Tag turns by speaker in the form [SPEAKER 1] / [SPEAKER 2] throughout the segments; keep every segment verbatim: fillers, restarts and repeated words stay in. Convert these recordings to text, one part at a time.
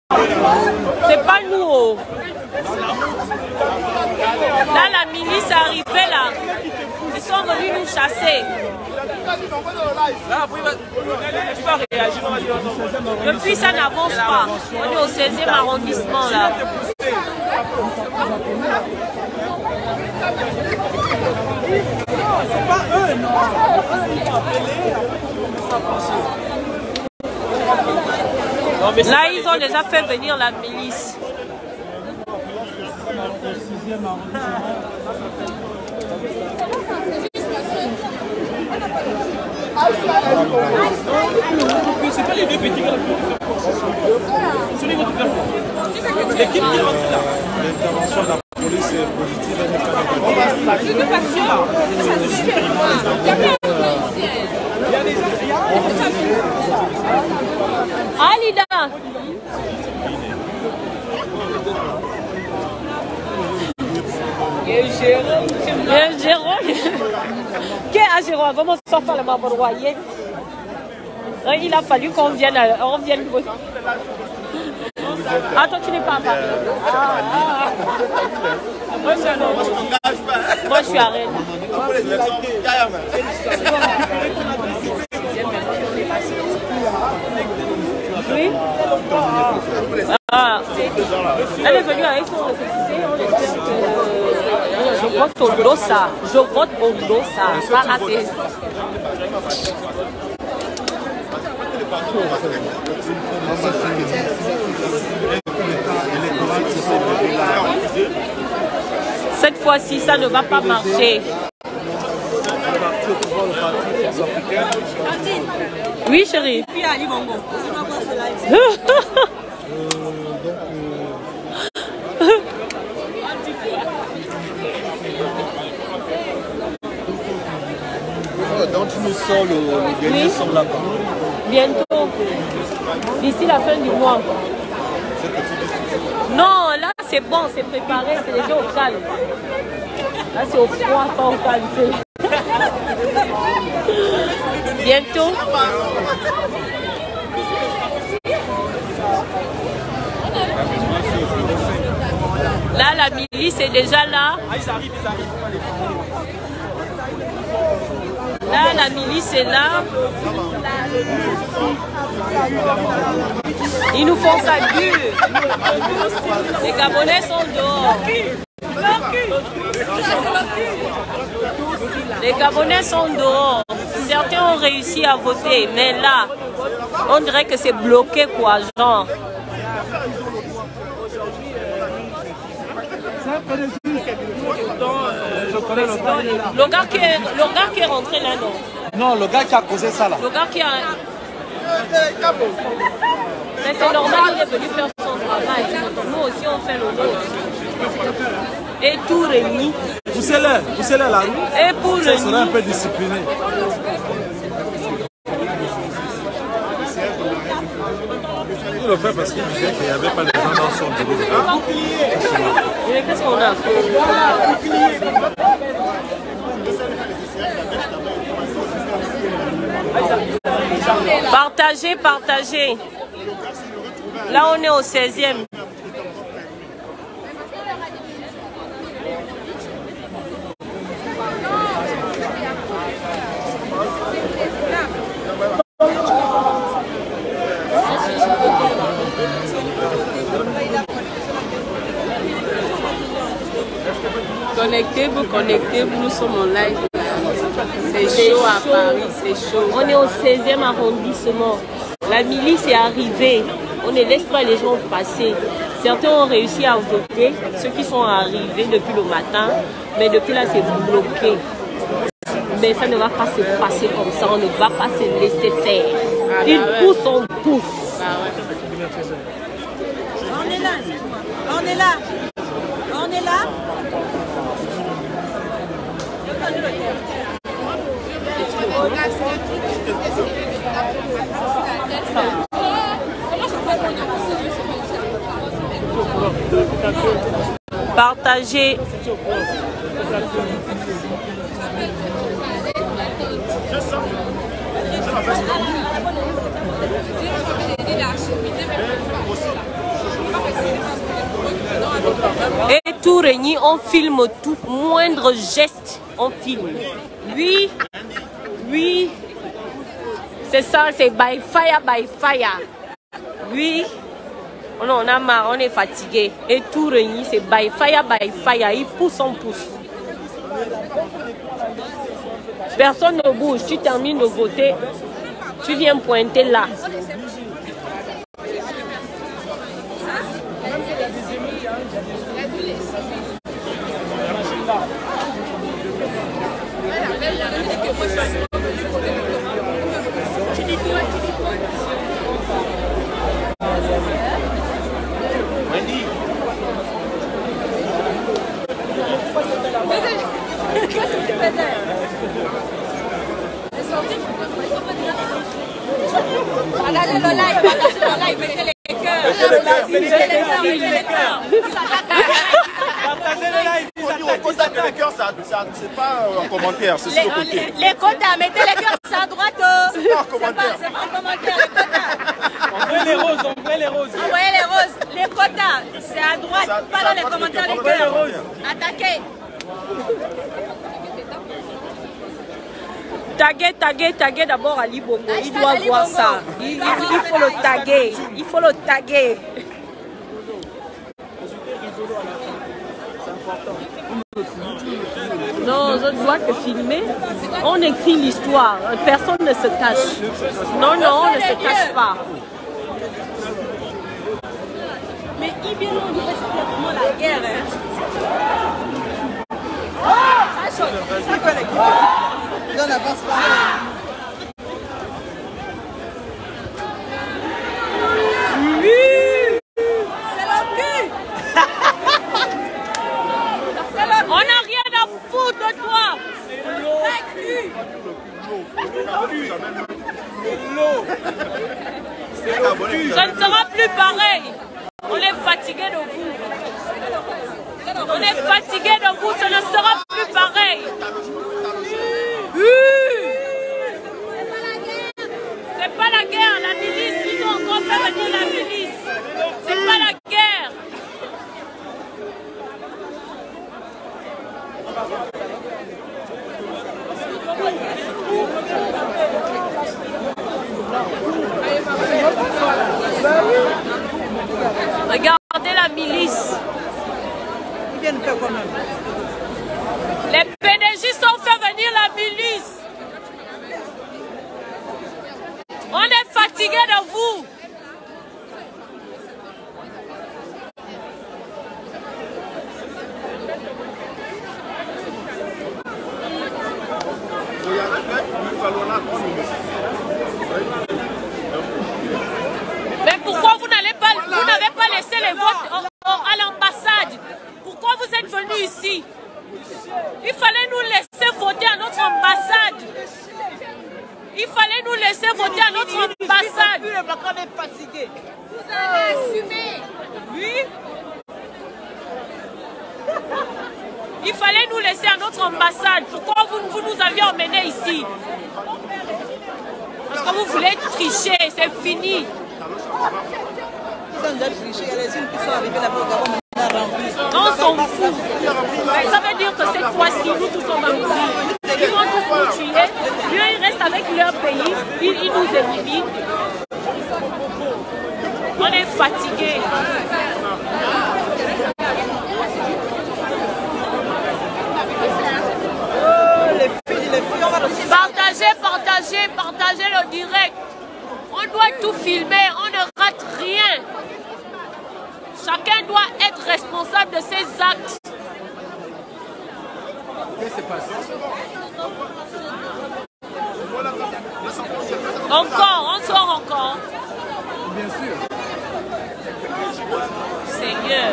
[SPEAKER 1] C'est pas nous. Là, la milice est arrivée là. Ils sont venus nous chasser. Depuis, ça n'avance pas. On est au seizième arrondissement là.
[SPEAKER 2] C'est pas eux, non.
[SPEAKER 1] Là, ils ont déjà fait venir la milice.
[SPEAKER 2] C'est pas les deux petits gars. L'équipe qui rentre là. L'intervention de la police est positive.
[SPEAKER 1] Alida. Jérôme. Qu'est-ce que Jérôme? Comment ça fait le Mabourwaye? Il a fallu qu'on vienne. On vienne. Ah, toi, tu n'es pas à Paris. Ah, ah. Moi, je suis à Rennes. Oui. Ah. Elle est venue avec son récépissé. On espère que je vote au Dossa. Je vote au Dossa. Pas raté. Cette fois-ci, ça ne va pas marcher. Oui, chérie.
[SPEAKER 2] Donc tu nous sors le, le dernier
[SPEAKER 1] Oui.
[SPEAKER 2] son là-bas.
[SPEAKER 1] Bientôt. D'ici la fin du mois. Non, là c'est bon, c'est préparé, c'est déjà au calme. Là c'est au froid, pas au calme. Bientôt. Là la milice est déjà là. Là, la milice est là. Ils nous font ça dur. Les Gabonais sont dehors. Les Gabonais sont dehors. Certains ont réussi à voter, mais là, on dirait que c'est bloqué quoi, genre. Le gars qui est, le gars qui est rentré là, non?
[SPEAKER 2] Non, le gars qui a causé ça là.
[SPEAKER 1] Le gars qui a... Mais c'est normal, il est venu faire son travail. Nous aussi, on fait le nôtre. Et tout réuni.
[SPEAKER 2] Poussez-le, poussez-le la roue.
[SPEAKER 1] Et pour
[SPEAKER 2] Ça
[SPEAKER 1] réunir.
[SPEAKER 2] sera un peu discipliné. Il le fait parce qu'il disait qu'il n'y avait pas de gens dans son bureau.
[SPEAKER 1] Mais qu'est-ce qu'on a fait? Partagez, partagez. Là, on est au seizième. Connectez-vous, connectez-vous, nous sommes en live. C'est chaud à Paris, c'est chaud. On est au seizième arrondissement. La milice est arrivée. On ne laisse pas les gens passer. Certains ont réussi à voter, ceux qui sont arrivés depuis le matin, mais depuis là c'est bloqué. Mais ça ne va pas se passer comme ça, on ne va pas se laisser faire. Ils poussent, on pousse.
[SPEAKER 3] On est là, on est là, on est là.
[SPEAKER 1] Partagez. régner, on filme tout. Moindre geste, on filme. Oui, oui. C'est ça, c'est by fire, by fire. Oui. On a marre, on est fatigué. Et tout régner, c'est by fire, by fire. Il pousse, on pousse. Personne ne bouge. Tu termines de voter. Tu viens pointer là.
[SPEAKER 3] Regardez le live, regardez le live, mettez les cœurs. Mettez les cœurs, mettez les cœurs. Partagez le live.
[SPEAKER 2] On dit que les cœurs, c'est pas en commentaire, c'est sur le côté.
[SPEAKER 3] Les quotas, mettez les cœurs, c'est à droite.
[SPEAKER 2] C'est pas en commentaire.
[SPEAKER 3] C'est pas en commentaire, les quotas.
[SPEAKER 4] Envoyez les roses, envoyez les roses.
[SPEAKER 3] Envoyez les roses, les quotas, c'est à droite, pas dans les commentaires, les cœurs. Attaquez.
[SPEAKER 1] Taguer, taguer, taguer d'abord Ali Bongo. Il doit voir ça. Il, il, il faut le taguer. Il faut le taguer. Non, je dois te filmer. On écrit l'histoire. Personne ne se cache. Non, non, on ne se cache pas.
[SPEAKER 3] Mais il vient nous dire que c'est vraiment la guerre. Ça choque. Ça fait il en avance pas.
[SPEAKER 1] Oui.
[SPEAKER 3] C'est le cul.
[SPEAKER 1] On n'a rien à foutre de toi.
[SPEAKER 3] C'est l'eau.
[SPEAKER 4] C'est l'eau.
[SPEAKER 1] Ça ne sera plus pareil. On est fatigué de vous. On est fatigué de vous. Ça ne sera plus pareil. C'est pas la guerre, la milice. Ils ont encore fait venir la milice. C'est pas la guerre. Regardez la milice.
[SPEAKER 3] Ils viennent faire quoi même?
[SPEAKER 1] Les pédégistes ont fait venir la milice. On est fatigué de vous. Mais pourquoi vous n'allez pas, vous n'avez pas laissé les votes à l'ambassade? Pourquoi vous êtes venus ici? Il fallait nous laisser voter à notre ambassade. Il fallait nous laisser voter à notre ambassade.
[SPEAKER 3] On est fatigué.
[SPEAKER 1] Vous avez assumé. Oui. Il fallait nous laisser à notre ambassade. Pourquoi vous, vous nous aviez emmenés ici? Parce que vous voulez tricher, c'est fini.
[SPEAKER 3] Ils ont déjà triché. Il y a les unes qui sont arrivées là-bas au Gabon.
[SPEAKER 1] On s'en fout. Mais ça veut dire que cette fois-ci, nous tous sommes remplis. Ils vont tous nous tuer. Eux, ils restent avec leur pays. Ils, ils nous éliminent. On est fatigués. Partagez, partagez, partagez le direct. On doit tout filmer. On ne rate rien. Chacun doit être responsable de ses actes.
[SPEAKER 4] Qu'est-ce qui se passe?
[SPEAKER 1] Encore, on sort encore.
[SPEAKER 4] Bien sûr.
[SPEAKER 1] Seigneur.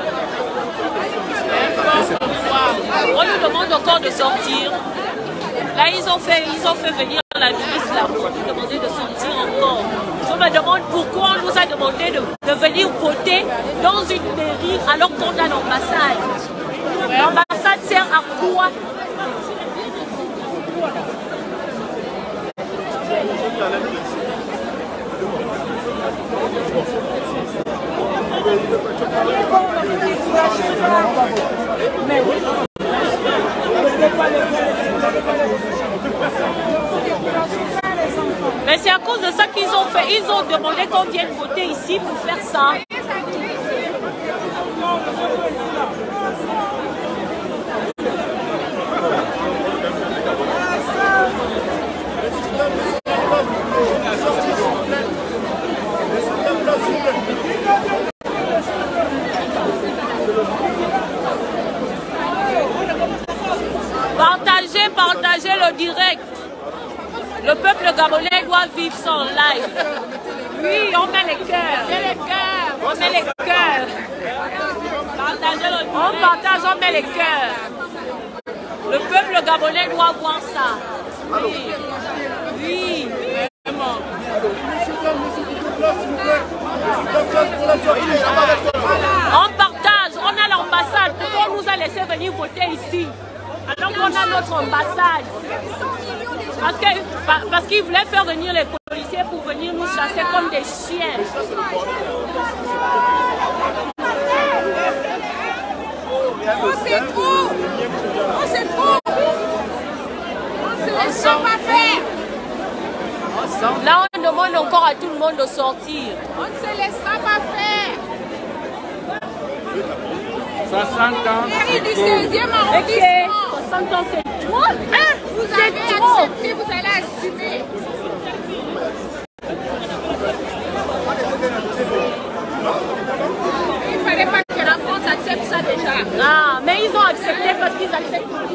[SPEAKER 1] On nous demande encore de sortir. Là, ils ont fait, ils ont fait venir la ministre là pour nous demander de sortir encore. Je me demande pourquoi on nous a demandé de, de venir voter dans une mairie alors qu'on a l'ambassade. L'ambassade sert à quoi? Mais c'est à cause de ça qu'ils ont fait. Ils ont demandé qu'on vienne voter ici pour faire ça. Partagez, partagez le direct. Le peuple gabonais doit vivre son live. Oui, on met les cœurs. On met les cœurs. On partage, on met les cœurs. Le peuple gabonais doit voir ça. Oui. Oui. Vraiment. On partage, on a l'ambassade. Pourquoi on nous a laissé venir voter ici? Alors qu'on a notre ambassade. Parce qu'ils parce qu'ils voulaient faire venir les policiers pour venir nous chasser comme des chiens.
[SPEAKER 3] Oh, c'est trop! Oh, c'est trop! On se laisse pas faire!
[SPEAKER 1] Là, on demande encore à tout le monde de sortir.
[SPEAKER 3] On ne se laissera pas faire!
[SPEAKER 4] soixante ans.
[SPEAKER 3] Mairie du seizième arrondissement!
[SPEAKER 1] soixante ans, c'est trop!
[SPEAKER 3] Hein? Vous avez accepté, vous allez assumer! Il ne fallait pas que la France accepte ça déjà.
[SPEAKER 1] Ah, mais ils ont accepté parce qu'ils acceptent aussi.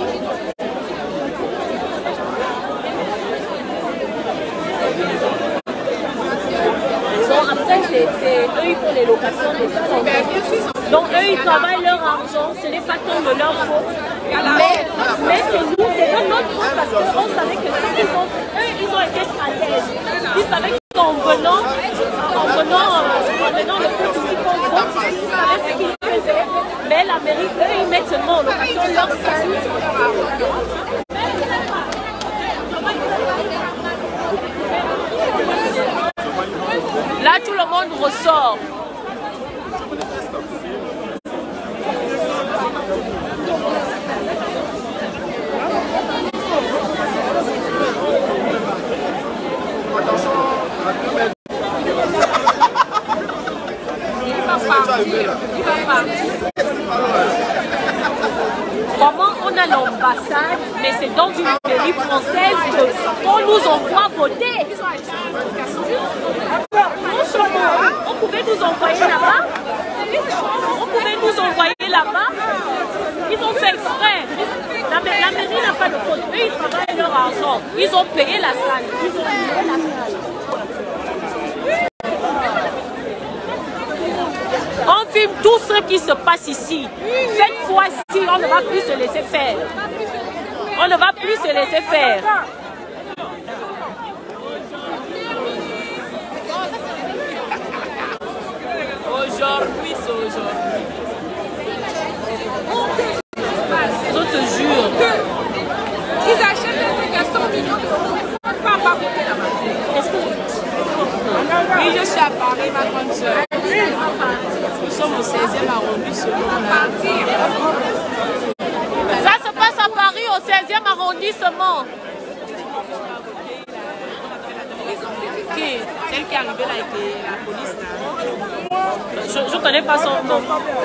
[SPEAKER 1] Bon, après, c'est eux, ils font les locations des salons. Donc, eux, ils travaillent leur argent. Ce n'est pas tant de leur faute. Mais, mais c'est nous, c'est pas notre faute parce qu'on savait que ça, ils ont, eux, ils ont été stratèges. Ils savaient qu'en venant, en venant, en venant le peuple ici qu'on vote, ils savaient ce qu'ils faisaient. Mais la mairie, eux, ils mettent seulement en location leur salle. Là, tout le monde ressort. Comment on a l'ambassade, mais c'est dans une mairie française qu'on nous envoie voter. Franchement, on pouvait nous envoyer là-bas. On pouvait nous envoyer là-bas. Ils ont fait exprès. La, la mairie n'a pas de faute. Eux, ils travaillent leur argent. Ils ont payé la salle. Ils ont payé la salle. On filme tout ce qui se passe ici. Cette fois-ci, on ne va plus se laisser faire. On ne va plus se laisser faire. Aujourd'hui, c'est aujourd'hui. Je te jure.
[SPEAKER 3] Ils achètent des trucs à cent millions d'euros. Ils ne peuvent pas voter là-bas.
[SPEAKER 1] Oui, je suis à Paris, ma grande soeur. Nous sommes au seizième arrondissement. Ça se passe à Paris, au seizième arrondissement. Qui? Celle qui est arrivée là avec la police là. Je ne connais pas son nom.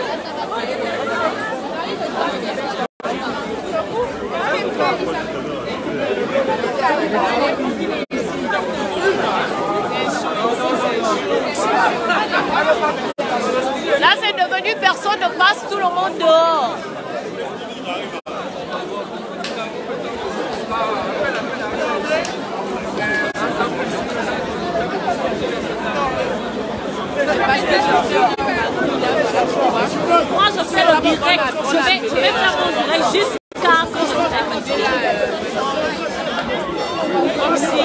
[SPEAKER 1] Là, c'est devenu personne ne passe, tout le monde dehors. Moi, je fais le direct. Je vais, je vais faire mon direct jusqu'à ce que je serai fatiguée. Comme si...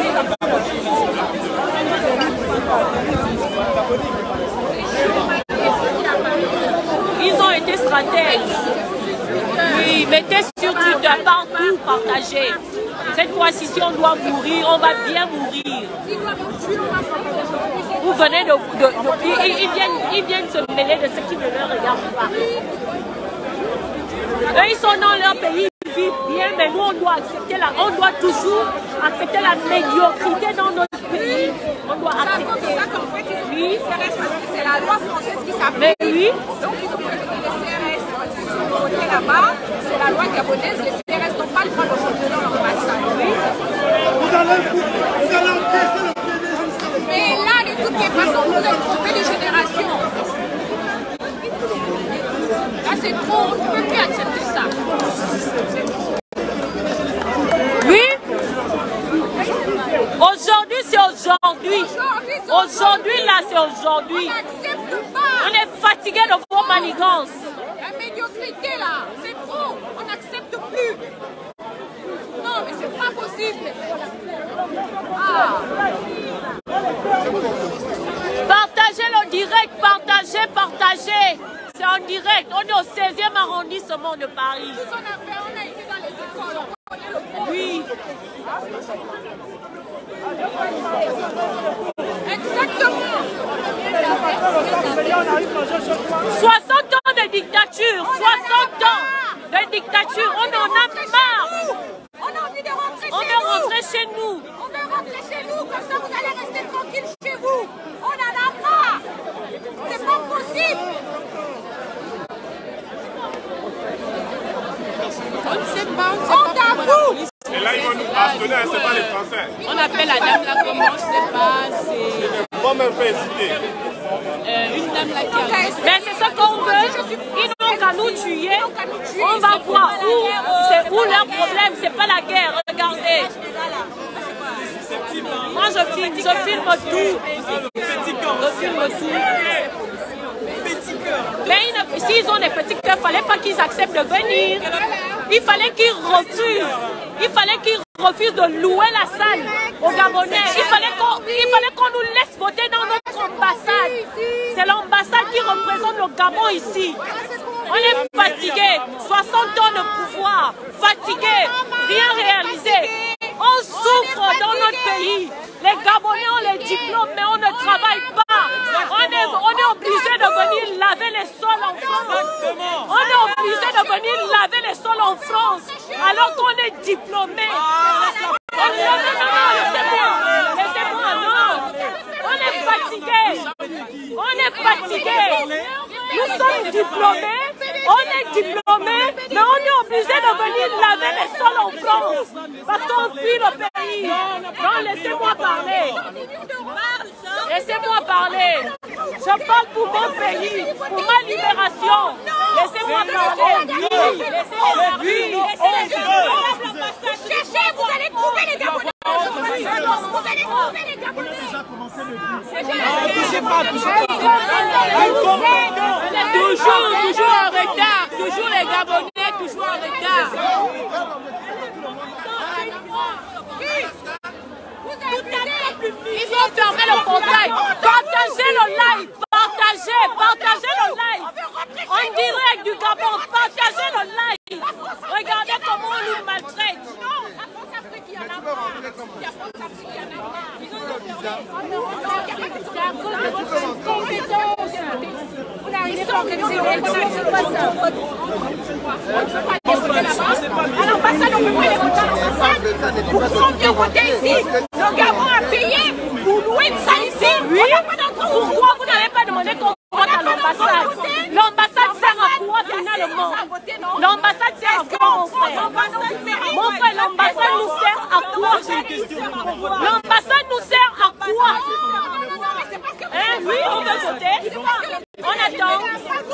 [SPEAKER 1] Ils ont été stratèges. Oui, mettez sur Twitter, partout, partagez. Cette fois-ci, si on doit mourir, on va bien mourir. Vous venez de... de, de ils, ils, viennent, ils viennent se mêler de ce qui ne leur regarde pas. Eux, ils sont dans leur pays, ils vivent bien, mais nous, on doit accepter la... On doit toujours accepter la médiocrité dans notre pays. On doit accepter. Oui.
[SPEAKER 3] C'est la loi française qui s'applique.
[SPEAKER 1] Mais oui.
[SPEAKER 3] Donc, ils ont fait les C R S voter là-bas. C'est la loi gabonaise. Les C R S n'ont pas le droit de voter dans l'ambassade. Oui.
[SPEAKER 2] Vous allez, vous allez encaisser le P D G.
[SPEAKER 3] Mais là, de toutes les façons, vous êtes trompés de génération. Là, c'est trop. On ne peut plus accepter ça.
[SPEAKER 1] Oui. Aujourd'hui, c'est aujourd'hui. Aujourd'hui, là, c'est aujourd'hui. On est fatigué de vos manigances.
[SPEAKER 3] La médiocrité, là, c'est trop. On n'accepte plus. Non, mais c'est pas possible. Ah.
[SPEAKER 1] Partagez le direct, partagez, partagez. C'est en direct. On est au seizième arrondissement de Paris.
[SPEAKER 3] Tout ce qu'on a fait, on a été dans les écoles. On connaît le problème.
[SPEAKER 1] Oui.
[SPEAKER 3] Exactement.
[SPEAKER 1] soixante ans de dictature, soixante ans de dictature. On en a marre.
[SPEAKER 3] On a envie de rentrer
[SPEAKER 1] On
[SPEAKER 3] chez
[SPEAKER 1] est
[SPEAKER 3] nous.
[SPEAKER 1] rentré chez nous.
[SPEAKER 3] On veut rentrer chez nous, comme ça vous allez rester tranquille chez vous. On en a marre. C'est pas possible.
[SPEAKER 1] On ne sait pas, on ne
[SPEAKER 3] On t'avoue.
[SPEAKER 4] Et là, ils vont nous bastonner, c'est pas les Français.
[SPEAKER 1] On appelle la dame là, comment je sais pas, c'est
[SPEAKER 4] Moi-même, fait hésiter.
[SPEAKER 1] euh, une dame là qui a... Mais c'est ce qu'on veut, ils n'ont qu'à nous tuer, on va voir où, c'est où leur problème, c'est pas la guerre, regardez. Moi je filme, je filme tout, je filme tout. Mais s'ils ont des petits cœurs, il ne fallait pas qu'ils acceptent de venir. Il fallait qu'ils refusent. Il fallait qu'ils refusent de louer la salle aux Gabonais. Il fallait qu'on qu'on nous laisse voter dans notre ambassade. C'est l'ambassade qui représente le Gabon ici. On est fatigué. soixante ans de pouvoir. Fatigué. Rien réalisé. On souffre dans notre pays. Les Gabonais ont les diplômes, mais on ne travaille pas. On est, on est obligé de venir laver les sols en France. On est obligé de venir laver les sols en France, alors qu'on est diplômé. Non, non, non, laissez-moi. Laissez-moi, non. On est fatigué. On est fatigué. Nous sommes diplômés. On est diplômés, mais on est obligé de venir laver les sols en France. Parce qu'on fuit le pays. Non, laissez-moi parler. Laissez-moi parler. Je parle pour mon pays, pour ma libération. Laissez-moi parler. Oui, laissez-moi oui.
[SPEAKER 3] Cherchez, vous allez trouver les Gabonais. Vous allez trouver les Gabonais.
[SPEAKER 2] Touchez pas, touchez pas.
[SPEAKER 1] Toujours, toujours en retard. Toujours les Gabonais, toujours en retard. Ils ont fermé le portail. Partagez le live. Partagez, partagez le live. En direct du Gabon, partagez le live. Regardez comment on nous maltraite. C'est à cause de votre compétence. Vous n'arrivez pas à organiser le récoltage, c'est pas ça.
[SPEAKER 3] Alors, pas ça, on ne peut pas les voter à l'ambassade. Pourquoi on vient voter ici? Le Gabon a payé pour louer une salle ici.
[SPEAKER 1] Oui. Pourquoi vous n'avez pas demandé qu'on vote à l'ambassade? L'ambassade sert à quoi finalement? L'ambassade sert à quoi, mon frère? Mon frère, l'ambassade nous sert à quoi? L'ambassade nous sert à quoi? Hein? Oui, on veut voter. On attend.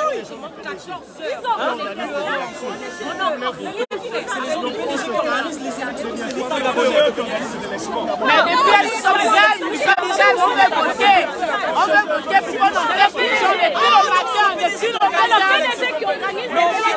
[SPEAKER 1] Mais depuis elles sont déjà, nous sommes déjà, on veut voter. On veut voter pour nos révolutions depuis le matin, depuis le matin. C'est le P D G qui organise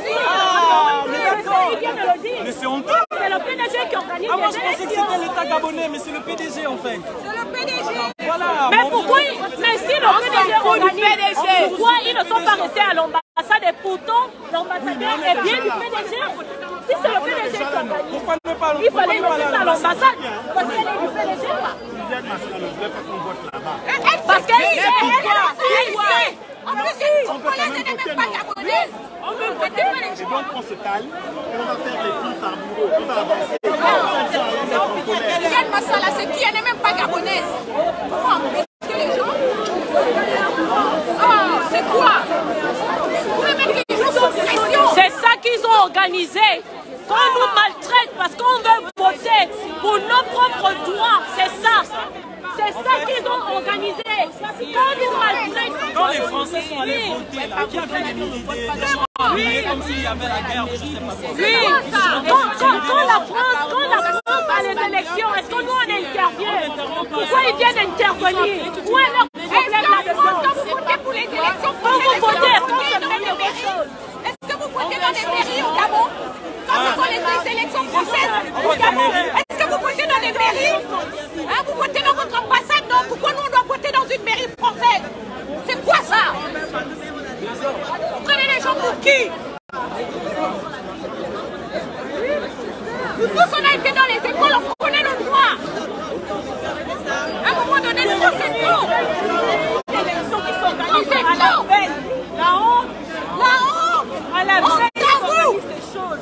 [SPEAKER 1] les élections.
[SPEAKER 2] Mais c'est honteux.
[SPEAKER 1] C'est le P D G qui organise
[SPEAKER 2] Ah, moi
[SPEAKER 1] les
[SPEAKER 2] je pensais que
[SPEAKER 1] élections.
[SPEAKER 2] c'était l'État gabonais, mais c'est le P D G en fait.
[SPEAKER 3] C'est le P D G.
[SPEAKER 2] Voilà.
[SPEAKER 1] Mais pourquoi, mais si le P D G organise, pourquoi ils ne sont pas restés à l'ambassade et pourtant l'ambassadeur est bien du P D G? Si c'est le P D G qui organise,
[SPEAKER 2] Pourquoi ne pas
[SPEAKER 1] il fallait le faire à l'ambassade parce qu'elle est du P D G. Parce qu'elle
[SPEAKER 3] c'est pourquoi. En plus, cette Congolaise n'est même pas gabonaise. On veut voter.
[SPEAKER 2] Et donc on se calme et on va faire les filles par bureau. On va avancer.
[SPEAKER 3] Yann Massala, c'est qui? Elle n'est même pas gabonaise. Comment est-ce que les gens... Oh, c'est quoi? Vous pouvez mettre les gens sous pression.
[SPEAKER 1] C'est ça qu'ils ont organisé. Qu'on nous maltraite parce qu'on veut voter pour nos propres droits. C'est ça. C'est ça qu'ils ont organisé. Quand nous maltraite.
[SPEAKER 5] Quand les Français sont allés voter, là, qui a fait des mini-idées, des gens comme s'il y avait la guerre, je ne sais pas quoi.
[SPEAKER 1] Oui. Quand, quand, quand la France, quand la France a les élections, est-ce que nous on intervient? Pourquoi ils viennent intervenir? Où est leur problème là-dedans?
[SPEAKER 3] Quand vous votez pour les élections,
[SPEAKER 1] Quand vous votez, est-ce qu'on se
[SPEAKER 3] dans
[SPEAKER 1] met
[SPEAKER 3] les
[SPEAKER 1] quelque
[SPEAKER 3] mairies?
[SPEAKER 1] chose?
[SPEAKER 3] Est-ce que vous votez dans les mairies au Gabon? Quand ce sont les élections françaises au Gabon, est-ce que vous votez dans les mairies? Hein, vous votez dans votre ambassade? Non, pourquoi nous on doit voter dans une mairie française? C'est quoi ça? Vous prenez les gens pour qui? Nous tous on a été dans les écoles, on connaît nos droits. À un moment donné, nous c'est trop. Les élections qui sont organisées à la veille.
[SPEAKER 1] Là-haut,
[SPEAKER 3] Là-haut,
[SPEAKER 1] à la
[SPEAKER 3] on
[SPEAKER 1] veille,
[SPEAKER 3] s'en fout.
[SPEAKER 1] ces choses.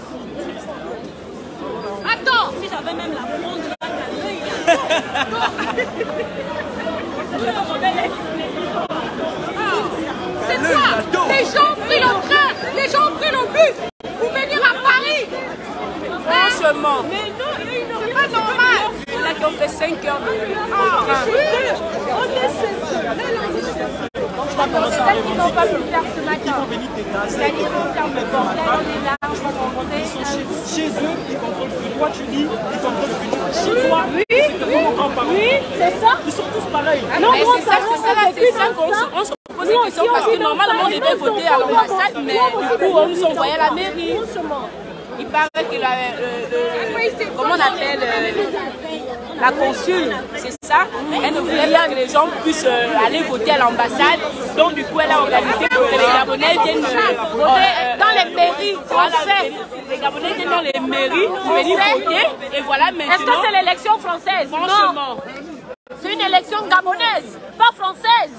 [SPEAKER 3] Attends.
[SPEAKER 1] Si j'avais même la fronde là,
[SPEAKER 3] C'est quoi? Les gens ont pris le train, les gens ont pris le bus pour venir à Paris.
[SPEAKER 1] Franchement.
[SPEAKER 3] Mais non, c'est pas normal.
[SPEAKER 1] Il y en a qui ont fait cinq heures de
[SPEAKER 3] Ah, oui.
[SPEAKER 1] on est chez eux. C'est celles qui n'ont pas pu faire ce matin. C'est-à-dire qu'on ferme le bordel, on est là, on va monter.
[SPEAKER 5] Ils sont chez, chez eux, ils contrôlent ce que toi tu dis, ils contrôlent ce que tu dis. Chez toi,
[SPEAKER 1] Oui,
[SPEAKER 5] c'est que
[SPEAKER 1] oui,
[SPEAKER 5] nos grands-parents.
[SPEAKER 1] oui, c'est ça.
[SPEAKER 5] Ils sont tous pareils.
[SPEAKER 1] Non,
[SPEAKER 6] Mais
[SPEAKER 1] moi,
[SPEAKER 6] c'est ça, c'est ça, là, c'est ça qu'on se- on se pose des questions parce que normalement on devait voter à l'ambassade, mais du coup on nous envoyait à la mairie. Il paraît que la, euh, euh, comment on appelle euh, la consul, c'est ça, elle ne voulait pas que les gens puissent euh, aller voter à l'ambassade, donc du coup elle a organisé pour que les Gabonais viennent euh, voter
[SPEAKER 1] dans les mairies
[SPEAKER 6] Voilà,
[SPEAKER 1] françaises.
[SPEAKER 6] les Gabonais viennent dans les mairies pour venir voter et voilà maintenant.
[SPEAKER 1] Est-ce que c'est l'élection française?
[SPEAKER 6] Franchement.
[SPEAKER 1] Non. C'est une élection gabonaise, pas française.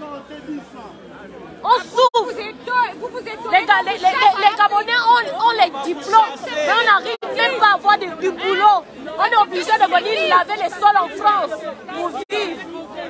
[SPEAKER 1] On souffre. Les, ga- les, les, les, les Gabonais ont, ont les diplômes, mais on n'arrive même pas à avoir du, du boulot. On est obligé de venir laver les sols en France pour vivre.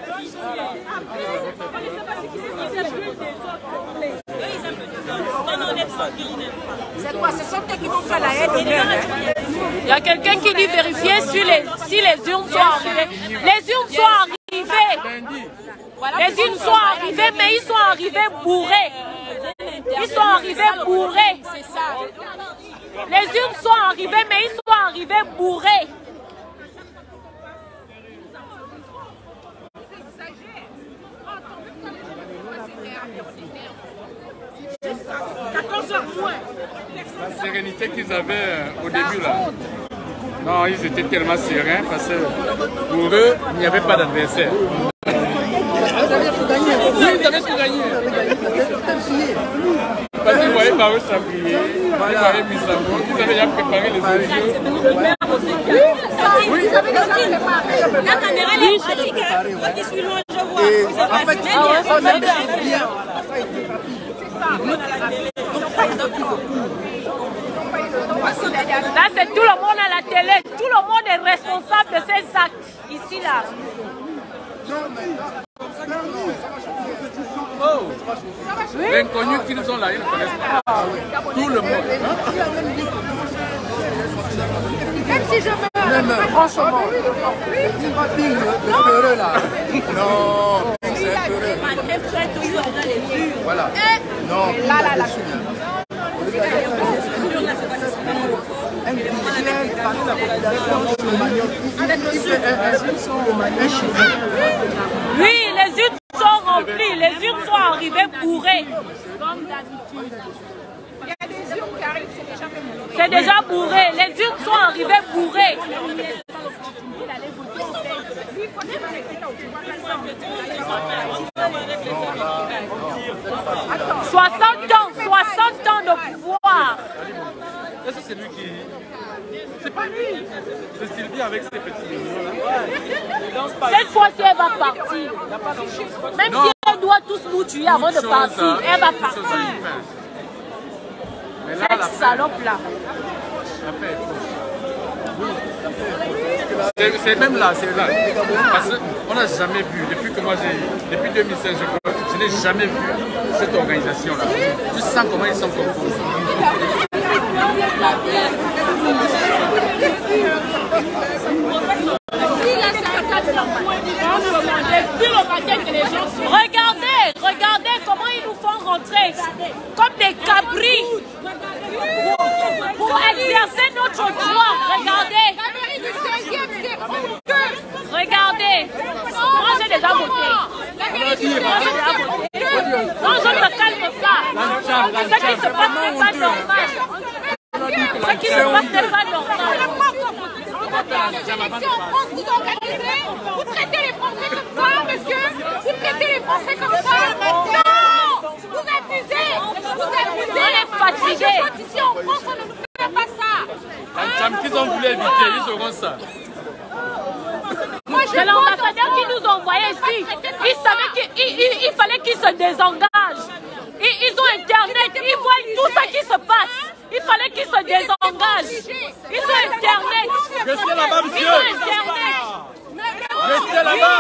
[SPEAKER 3] C'est quoi? Ce sont eux qui vont faire la haine de hein?
[SPEAKER 1] Il y a quelqu'un qui dit vérifier si les, si les urnes sont arrivées. Les urnes sont arrivées. Les urnes sont arrivées, mais ils sont arrivés bourrés. Ils sont arrivés bourrés.
[SPEAKER 6] C'est ça.
[SPEAKER 1] Les urnes sont arrivées, mais ils sont arrivés bourrés.
[SPEAKER 7] La sérénité qu'ils avaient euh, au début là. Non, ils étaient tellement sereins parce que pour eux, il n'y avait pas d'adversaire. Oui, vous avez tout gagné. Parce qu'ils voyaient par eux s'appuyer, ils voyaient mis à mot, ils avaient déjà préparé les audios.
[SPEAKER 3] Oui, vous avez déjà préparé.
[SPEAKER 6] La caméra elle est pratique, hein. Moi qui suis loin, je vois. Vous êtes
[SPEAKER 8] En fait,
[SPEAKER 6] bien.
[SPEAKER 8] on a bien. bien.
[SPEAKER 1] Là, c'est tout le monde à la télé. Tout le monde est responsable de ces actes. Ici, là.
[SPEAKER 7] Oh, l'inconnu qu'ils sont là, ils ne connaissent pas. Tout le monde.
[SPEAKER 3] Même si je meurs.
[SPEAKER 8] Même, franchement, c'est pas Ping, le peureux là. Non, Ping c'est un peureux. Voilà. Non, Ping
[SPEAKER 3] Là, là, là.
[SPEAKER 8] Indigène, parmi la population, qui fait un cheveu.
[SPEAKER 1] Oui, les urnes sont remplies. Les urnes sont arrivées bourrées.
[SPEAKER 3] Il y a des urnes qui arrivent, c'est déjà fait mourir.
[SPEAKER 1] C'est déjà bourré. Les urnes sont arrivées bourrées. soixante ans, soixante ans de pouvoir.
[SPEAKER 7] Est-ce que c'est lui qui... C'est C'est Sylvie avec ses petits mignons là.
[SPEAKER 6] Cette fois-ci, elle va partir. Même non. Si elle doit tous nous tuer avant de partir, hein. Elle va partir. Cette salope-là.
[SPEAKER 7] C'est même là, c'est là. Parce qu'on n'a jamais vu, depuis que moi j'ai, depuis deux mille cinq, je, je n'ai jamais vu cette organisation-là. Tu sens comment ils sont composés.
[SPEAKER 6] Regardez, regardez comment ils nous font rentrer comme des cabris pour, pour exercer notre droit. Regardez. Regardez. Moi j'ai déjà voté. Moi j'ai déjà voté. Non, je ne me calme pas. Ce qui se passe n'est pas normal. Ce qui se passe n'est pas normal.
[SPEAKER 3] Vous organisez, vous traitez les Français comme ça, monsieur. Vous traitez les Français comme ça. Non, vous abusez. Vous abusez.
[SPEAKER 6] On est fatigués.
[SPEAKER 3] Ici en France, on ne fait pas ça.
[SPEAKER 7] Qu'ils ont voulu éviter, ils auront ça.
[SPEAKER 6] C'est l'ambassadeur qui nous a envoyés ici. Il savait qu'il il, il, il fallait qu'ils se désengagent. Ils, ils ont Internet, ils voient tout ça qui se passe. Il fallait qu'ils se désengagent. Ils ont Internet.
[SPEAKER 7] Restez là-bas, monsieur.
[SPEAKER 6] Ils ont Internet.
[SPEAKER 7] Restez là-bas.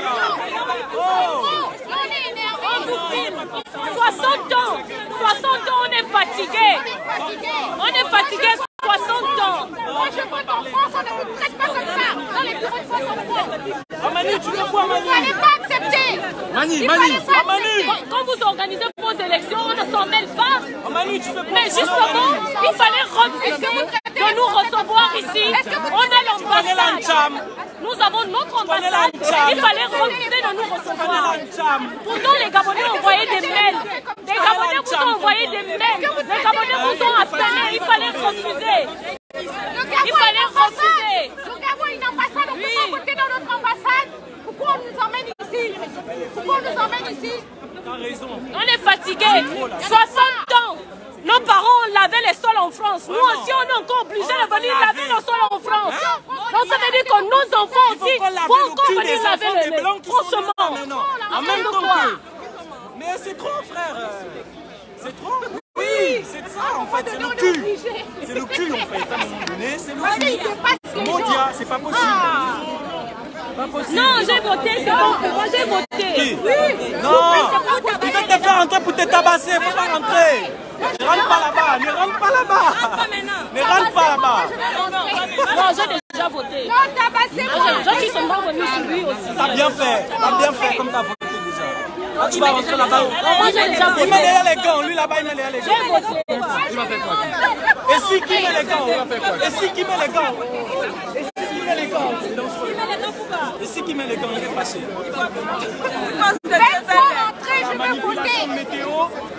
[SPEAKER 6] On nous filme. soixante ans. soixante ans, on est fatigué. On est fatigué. soixante ans.
[SPEAKER 3] Moi, je vote en France, on ne vous traite pas comme ça. Dans les bureaux de vote en France.
[SPEAKER 5] Ah, Manu, tu veux quoi, Manu?
[SPEAKER 3] Vous n'allez pas accepter.
[SPEAKER 7] Manu, Manu.
[SPEAKER 5] Ah, Manu.
[SPEAKER 6] Quand, quand vous organisez vos élections, on ne s'en mêle pas.
[SPEAKER 5] Ah, Manu, tu veux quoi?
[SPEAKER 6] Mais justement, il fallait refuser de nous recevoir ici. On a l'ambassade. Nous avons notre ambassade. Il fallait refuser de nous recevoir. Pourtant, les Gabonais ont envoyé des mails. Les Gabonais vous ont envoyé des mails. Les Gabonais vous ont appelé. Il fallait refuser. Il fallait refuser.
[SPEAKER 3] Le Gabon a une ambassade. On peut pas voter dans notre ambassade. Pourquoi on nous emmène ici? Pourquoi on nous emmène ici?
[SPEAKER 5] T'as raison.
[SPEAKER 6] On est fatigués. soixante ans. Nos parents ont lavé les sols en France. Nous aussi, on est encore obligés de venir laver nos sols en France. Donc ça veut dire que nos enfants aussi vont encore venir laver les sols. Franchement.
[SPEAKER 5] En même temps que... Mais c'est trop, frère. C'est trop. Oui, c'est ça en fait, c'est le cul. C'est le cul en fait, à un moment donné, c'est le cul. Mondia, c'est pas possible. Pas possible.
[SPEAKER 6] Non, j'ai voté, c'est bon, moi j'ai voté.
[SPEAKER 5] Oui. Non, ils veulent te faire rentrer pour te tabasser, faut pas rentrer. Ne rentre pas là-bas, ne rentre pas là-bas. Ne rentre pas là-bas.
[SPEAKER 6] Non, j'ai déjà voté.
[SPEAKER 3] Non, tabassez
[SPEAKER 6] moi. Je suis seulement venu sur lui aussi.
[SPEAKER 5] T'as bien fait, t'as bien fait comme t'as voté déjà. Quand tu vas rentrer là-bas,
[SPEAKER 6] moi j'ai déjà voté.
[SPEAKER 5] Il met derrière les gants, lui là-bas il met derrière les gants.
[SPEAKER 6] J'ai voté.
[SPEAKER 7] Il va faire quoi?
[SPEAKER 5] Et si qui met les gants? Et si qui met les gants? Et si qui met les gants? Et si qui met les gants? Il est fâché.
[SPEAKER 3] Faites-moi rentrer, je veux voter.
[SPEAKER 5] Météo.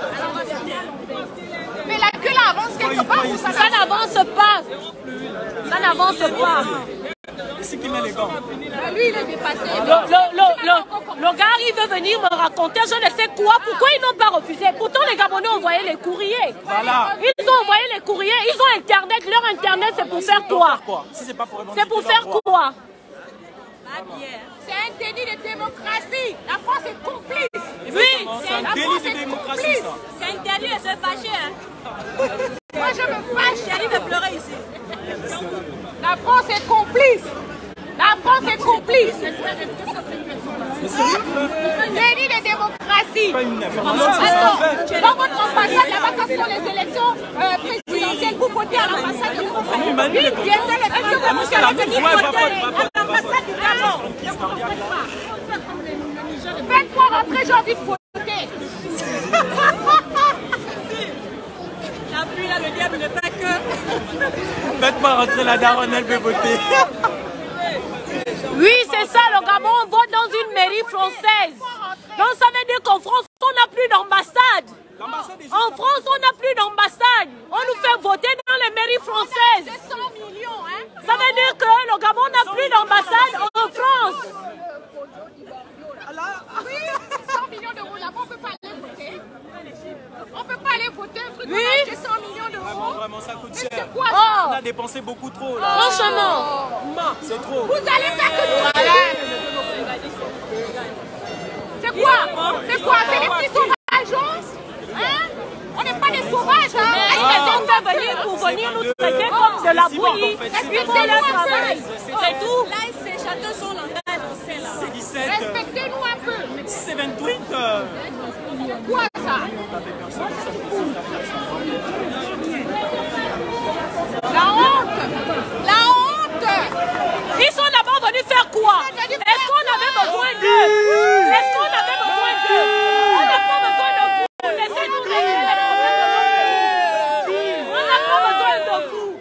[SPEAKER 3] Mais la queue là avance quelque part ou ça
[SPEAKER 6] Ça n'avance pas. Ça n'avance pas.
[SPEAKER 5] Et si qui met les gants?
[SPEAKER 3] Lui, il est dépassé.
[SPEAKER 6] Le, le, le, le, le gars, il veut venir me raconter je ne sais quoi. Pourquoi ils n'ont pas refusé? Pourtant, les Gabonais ont envoyé les courriers.
[SPEAKER 5] Voilà.
[SPEAKER 6] Ils ont envoyé les courriers. Ils ont Internet. Leur Internet, c'est pour faire quoi?
[SPEAKER 5] Si c'est pas pour
[SPEAKER 6] C'est pour faire quoi?
[SPEAKER 3] C'est un déni de démocratie. La France est complice.
[SPEAKER 6] Oui,
[SPEAKER 5] c'est un délit de démocratie, ça.
[SPEAKER 6] C'est interdit de se fâcher. Hein.
[SPEAKER 3] Moi, je me fâche.
[SPEAKER 6] J'ai dit de pleurer ici.
[SPEAKER 3] La France est complice. La France est complice. Déni de démocratie. Attends, dans votre ambassade, là-bas, quand sont les élections euh, présidentielles, vous votez à l'ambassade de France. Oui, bientôt les Français, vous allez venir voter à l'ambassade du Gabon. Faites-moi rentrer, j'ai envie de voter.
[SPEAKER 6] La pluie, là, le diable ne fait que...
[SPEAKER 5] Faites-moi rentrer la daronne, elle veut voter.
[SPEAKER 6] Oui, c'est ça, le Gabon, on vote dans une mairie française. Donc ça veut dire qu'en France, on n'a plus d'ambassade. En France, on n'a plus d'ambassade. On nous fait voter dans les mairies françaises. Ça veut dire que le Gabon n'a plus d'ambassade en France.
[SPEAKER 3] Oui, cent millions d'euros là-bas, on ne peut pas aller voter. On ne peut pas aller voter un truc
[SPEAKER 6] oui.
[SPEAKER 3] J'ai cent millions d'euros.
[SPEAKER 5] Vraiment, vraiment, ça coûte cher.
[SPEAKER 3] Quoi,
[SPEAKER 6] Oh.
[SPEAKER 5] On a dépensé beaucoup trop là.
[SPEAKER 6] Franchement.
[SPEAKER 5] C'est trop.
[SPEAKER 3] Vous allez faire que tout. C'est quoi? C'est quoi? C'est des petits sauvages? Hein? On n'est pas des sauvages, hein?
[SPEAKER 6] Est-ce qu'ils ont fait venir pour venir nous traiter comme de la bouillie? Est-ce qu'ils font leur travail? C'est tout.
[SPEAKER 1] Là, ces châteaux sont en train d'annoncer là.
[SPEAKER 5] C'est dix-sept.
[SPEAKER 3] Respectez-nous un peu.
[SPEAKER 5] C'est vingt-huit.
[SPEAKER 3] Quoi ça? La honte! La honte!
[SPEAKER 6] Ils sont d'abord venus faire quoi? Est-ce qu'on avait besoin d'eux? Est-ce qu'on avait besoin d'eux? On n'a pas besoin de vous. Laissez-nous régler les problèmes de notre pays. On n'a pas besoin de vous.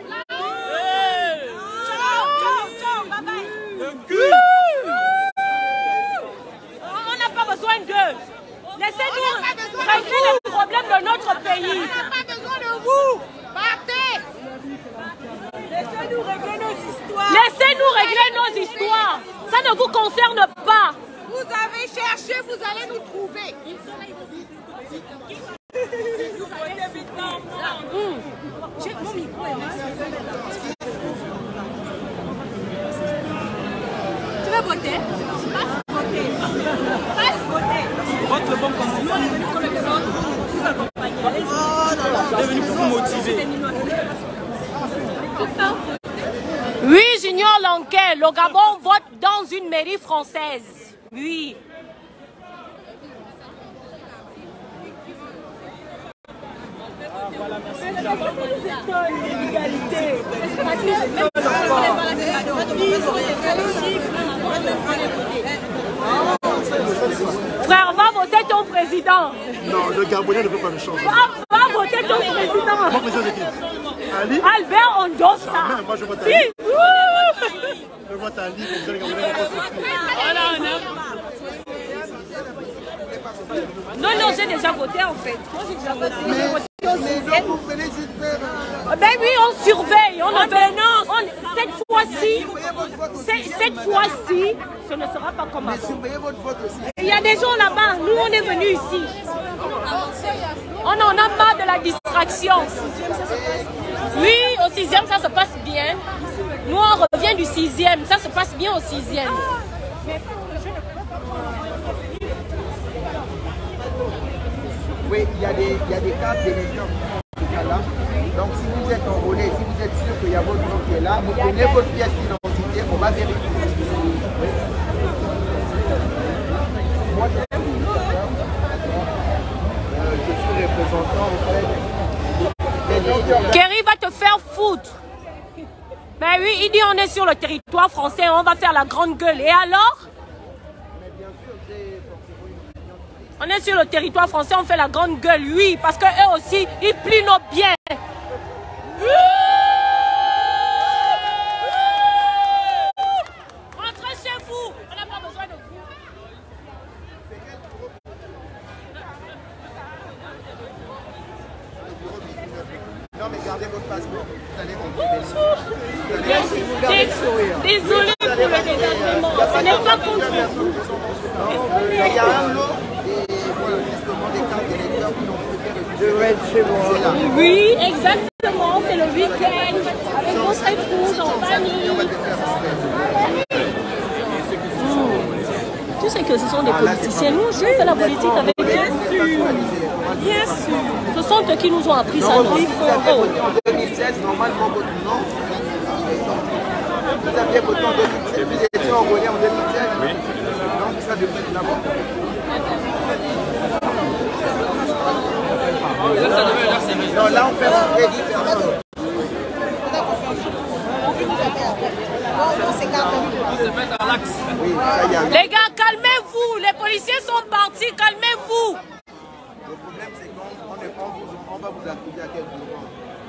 [SPEAKER 1] Ciao, ciao, ciao, bye bye.
[SPEAKER 6] On n'a pas besoin d'eux. Laissez-nous régler les problèmes de notre pays.
[SPEAKER 3] On n'a pas besoin de vous! Partez!
[SPEAKER 1] Laissez-nous régler nos histoires.
[SPEAKER 6] Laissez-nous régler nos histoires. Ça ne vous concerne pas.
[SPEAKER 3] Vous avez cherché, vous allez nous trouver.
[SPEAKER 6] Hmm.
[SPEAKER 1] Tu veux voter? Passe voter. Passe voter.
[SPEAKER 5] Vote le bon candidat. On est venu pour vous motiver.
[SPEAKER 6] Oui, Junior Lanquet, le Gabon vote dans une mairie française. Oui. Frère, va voter ton président.
[SPEAKER 2] Non, le Gabonais ne peut pas me changer.
[SPEAKER 6] Va, va voter ton président.
[SPEAKER 2] Mon président c'est qui? Ali?
[SPEAKER 6] Albert Ondossa.
[SPEAKER 2] Ah, moi je vote
[SPEAKER 6] Si.
[SPEAKER 2] Ali.
[SPEAKER 6] Ouh.
[SPEAKER 2] Je vote Ali, comme ça les Gabonais vont pas se fier.
[SPEAKER 6] Non, non, j'ai déjà voté en fait. Moi j'ai déjà voté. J'ai voté au sixième. Ben oui, on surveille. On, on dénonce. On, cette fois-ci, cette, cette fois-ci, ce ne sera pas comme avant. Il y a des gens là-bas. Nous, on est venus ici. On en a marre de la distraction. Oui, au sixième, ça se passe bien. Nous, on revient du sixième. Ça se passe bien au sixième.
[SPEAKER 8] Oui, il y a des, il y a des cartes d'électeurs là. Donc si vous êtes enrôlé, si vous êtes sûr qu'il y a votre nom qui est là, vous prenez votre pièce d'identité, on va vérifier. Moi, je suis, euh, je suis représentant en fait des électeurs.
[SPEAKER 6] Kerry va te faire foutre. Ben oui, il dit on est sur le territoire français, on va faire la grande gueule. Et alors? On est sur le territoire français, on fait la grande gueule, oui, parce qu'eux aussi, ils plient nos biens. Rentrez chez vous, on n'a pas besoin de vous.
[SPEAKER 8] Non mais gardez votre passeport, vous allez rentrer.
[SPEAKER 6] Désolé pour le désagrément, ce n'est pas contre vous.
[SPEAKER 8] Il y a un lot et voilà, justement des cartes d'électeurs qui ont fait chez moi.
[SPEAKER 6] Oui, exactement, c'est le week-end, avec votre épouse, en famille. Tu sais que ce sont des politiciens, nous aussi on fait la politique avec eux. Bien sûr, bien sûr. Ce sont eux qui nous ont appris ça.
[SPEAKER 8] Non, vous avez voté en deux mille seize, normalement votre nom est sorti. Vous aviez voté en deux mille seize, vous étiez enrôlé en deux mille seize. Oui. Donc ça devrait être d'abord. Non, là on fait rentrer dix personnes. Oui, ça y est.
[SPEAKER 6] Les gars, calmez-vous, les policiers sont partis, calmez-vous.
[SPEAKER 8] Le problème c'est qu'on on est- on vous- on va vous accuser à quel moment.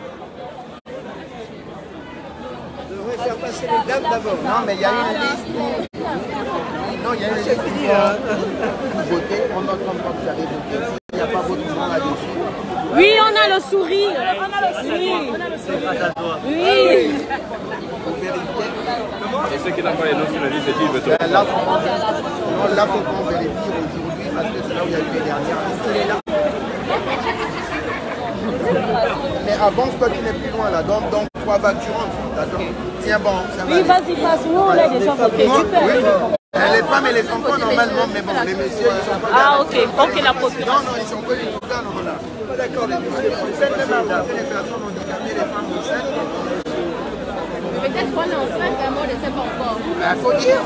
[SPEAKER 8] Je devrais faire passer les dames d'abord. Non, mais il y a une liste. Non, il y a une liste. Vous votez, on entend quand vous avez voté. Il n'y a pas votre nom là-dessus.
[SPEAKER 6] Oui, on a le sourire. On a le sourire. Oui.
[SPEAKER 8] Vous vérifiez.
[SPEAKER 7] Et ceux qui n'ont pas les noms sur la liste, ils disent
[SPEAKER 8] Ben, là, faut qu'on- non, là, faut qu'on vérifie aujourd'hui parce que c'est là où il y a eu les dernières. Est-ce qu'il est là? Mais avance, toi tu n'es plus loin là. Donc, donc trois vagues tu rentres. D'accord. Tiens bon, ça va.
[SPEAKER 1] Oui, vas-y, passe. Nous, on est déjà voté.
[SPEAKER 8] Non, oui. Les femmes et les enfants normalement, mais bon, les messieurs ils sont pas là.
[SPEAKER 1] Ah, ok. Ok, la population.
[SPEAKER 8] Non, non, ils sont pas du tout là, non, là. Pas d'accord, les messieurs. Peut-être même après les personnes handicapées, les femmes enceintes.
[SPEAKER 3] Peut-être qu'on est enceinte, mais on ne sait pas encore.
[SPEAKER 8] Il faut dire.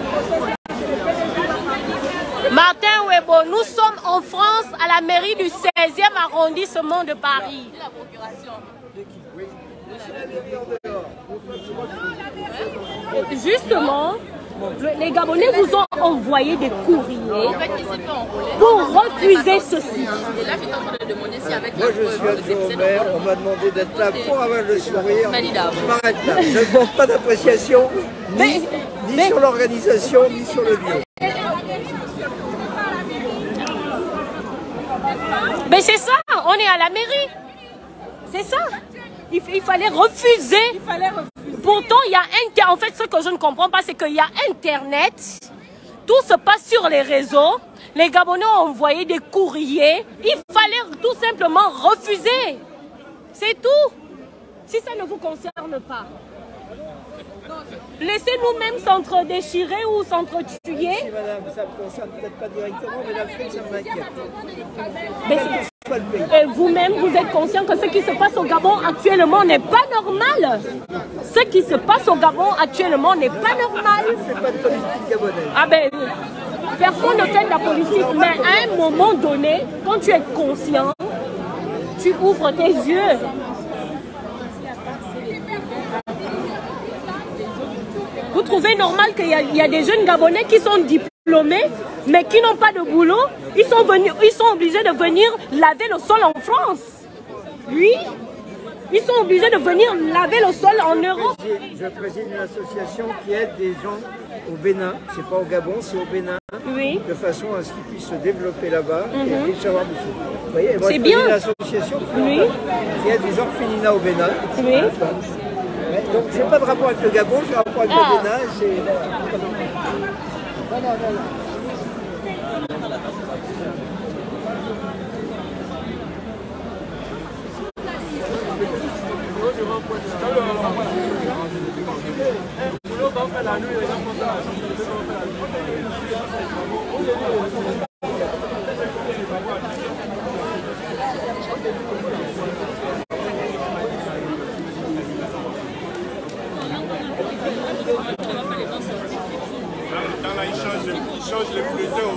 [SPEAKER 1] Martin Webo, nous sommes en France, à la mairie du seizième arrondissement de Paris.
[SPEAKER 3] La procuration.
[SPEAKER 1] Justement, les Gabonais vous ont envoyé des courriers
[SPEAKER 3] En fait, il s'est fait enrôler.
[SPEAKER 1] pour refuser ceci.
[SPEAKER 3] Et là, j'étais en train de demander si avec
[SPEAKER 9] Moi, je suis adjoint au maire, on m'a demandé d'être là pour avoir le sourire. Je m'arrête là. Je ne demande pas d'appréciation, ni,
[SPEAKER 1] Mais-
[SPEAKER 9] ni
[SPEAKER 1] mais-
[SPEAKER 9] sur l'organisation, ni sur le lieu.
[SPEAKER 1] Mais c'est ça, on est à la mairie. C'est ça. Il, il fallait refuser. Il fallait refuser. Pourtant, il y a Internet. En fait, ce que je ne comprends pas, c'est qu'il y a Internet. Tout se passe sur les réseaux. Les Gabonais ont envoyé des courriers. Il fallait tout simplement refuser. C'est tout. Si ça ne vous concerne pas. Laissez nous-mêmes s'entre-déchirer ou s'entre-tuer.
[SPEAKER 9] Si madame, ça ne me concerne peut-être pas directement, mais l'Afrique, ça m'inquiète.
[SPEAKER 1] Mais c'est- Et vous-même, vous êtes conscient que ce qui se passe au Gabon actuellement n'est pas normal. Ce qui se passe au Gabon actuellement n'est pas normal.
[SPEAKER 9] C'est pas de politique gabonaise.
[SPEAKER 1] Ah ben, personne ne fait de la politique, mais à un moment donné, quand tu es conscient, tu ouvres tes yeux. Vous trouvez normal qu'il y, a- il y a des jeunes Gabonais qui sont diplômés, mais qui n'ont pas de boulot? Ils sont, venus, ils sont obligés de venir laver le sol en France. Oui, ils sont obligés de venir laver le sol en Europe.
[SPEAKER 9] Je préside une association qui aide des gens au Bénin, c'est pas au Gabon, c'est au Bénin,
[SPEAKER 1] Oui.
[SPEAKER 9] de façon à ce qu'ils puissent se développer là-bas et puissent avoir du sous. Vous voyez, moi,
[SPEAKER 1] C'est
[SPEAKER 9] je
[SPEAKER 1] bien.
[SPEAKER 9] préside une association qui,
[SPEAKER 1] Oui.
[SPEAKER 9] qui aide des orphelinats au Bénin.
[SPEAKER 1] Oui.
[SPEAKER 9] Ouais, donc j'ai pas de rapport avec le Gabon, j'ai un rapport avec
[SPEAKER 1] Ah.
[SPEAKER 9] le Bénin. C'est... Voilà, voilà.
[SPEAKER 4] Dans là, ils changent, ils changent les bulletins.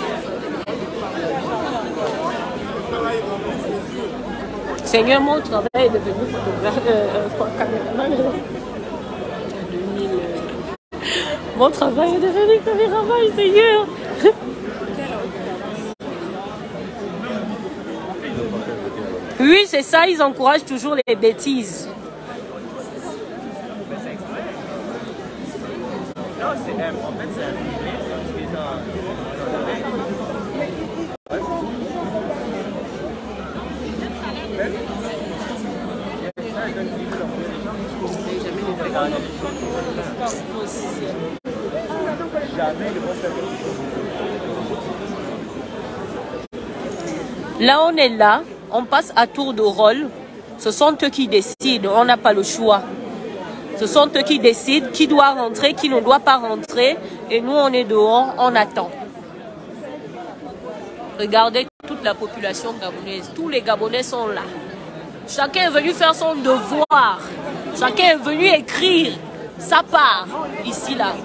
[SPEAKER 1] Seigneur, mon travail est devenu photographe, euh, euh, caméraman. deux mille, euh, Mon travail est devenu caméraman, Seigneur. Oui, c'est ça, ils encouragent toujours les bêtises. Là, on est là, on passe à tour de rôle. Ce sont eux qui décident, on n'a pas le choix. Ce sont eux qui décident qui doit rentrer, qui ne doit pas rentrer. Et nous, on est dehors, on attend. Regardez toute la population gabonaise. Tous les Gabonais sont là. Chacun est venu faire son devoir. Chacun est venu écrire sa part, ici, là.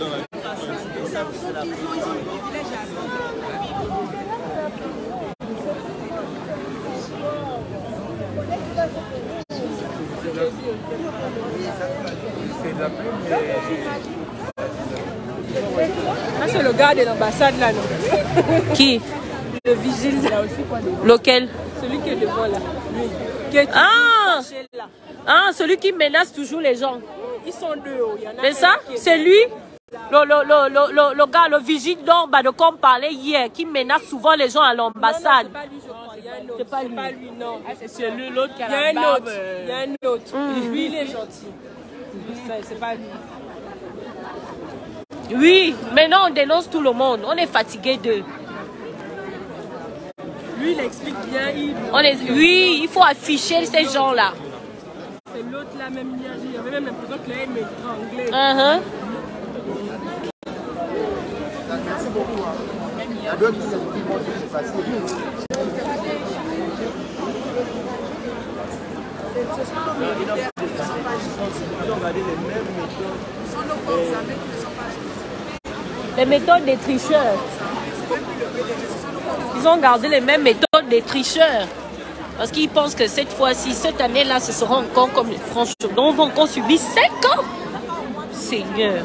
[SPEAKER 6] Ah, c'est le gars de l'ambassade là, non?
[SPEAKER 1] Qui?
[SPEAKER 6] Le vigile là aussi, quoi.
[SPEAKER 1] Lequel?
[SPEAKER 6] Celui qui est devant là. Lui. Qui est
[SPEAKER 1] Ah!
[SPEAKER 6] caché là.
[SPEAKER 1] Ah, celui qui menace toujours les gens.
[SPEAKER 6] Ils sont deux. Oh. Il y en a
[SPEAKER 1] C'est
[SPEAKER 6] un
[SPEAKER 1] ça?
[SPEAKER 6] qui est-
[SPEAKER 1] C'est lui? Le, le, le, le, le, le gars, le vigile d'Orba de quoi on parlait hier, qui menace souvent les gens à
[SPEAKER 6] Non, non,
[SPEAKER 1] l'ambassade.
[SPEAKER 6] c'est pas lui, je crois. Il y a un autre.
[SPEAKER 1] C'est pas lui.
[SPEAKER 6] C'est pas lui, non.
[SPEAKER 1] Ah, c'est celui, l'autre qui
[SPEAKER 6] Il y a un autre. Il y a un autre.
[SPEAKER 1] Mm.
[SPEAKER 6] Lui, il est gentil. Lui, c'est- c'est pas lui.
[SPEAKER 1] Oui, maintenant on dénonce tout le monde. On est fatigué d'eux.
[SPEAKER 6] Lui, il explique bien. Il...
[SPEAKER 1] On est... Oui, il faut afficher ces gens-là.
[SPEAKER 6] C'est l'autre là, même hier, il y avait même l'impression que elle m'étranglait.
[SPEAKER 1] Uh-huh.
[SPEAKER 8] Merci beaucoup. Il y a d'autres qui se disent que c'est facile.
[SPEAKER 1] Les méthodes des tricheurs. Ils ont gardé les mêmes méthodes des tricheurs. Parce qu'ils pensent que cette fois-ci, cette année-là, ce sera encore comme les franchement. Donc, on va encore subir cinq ans. Seigneur.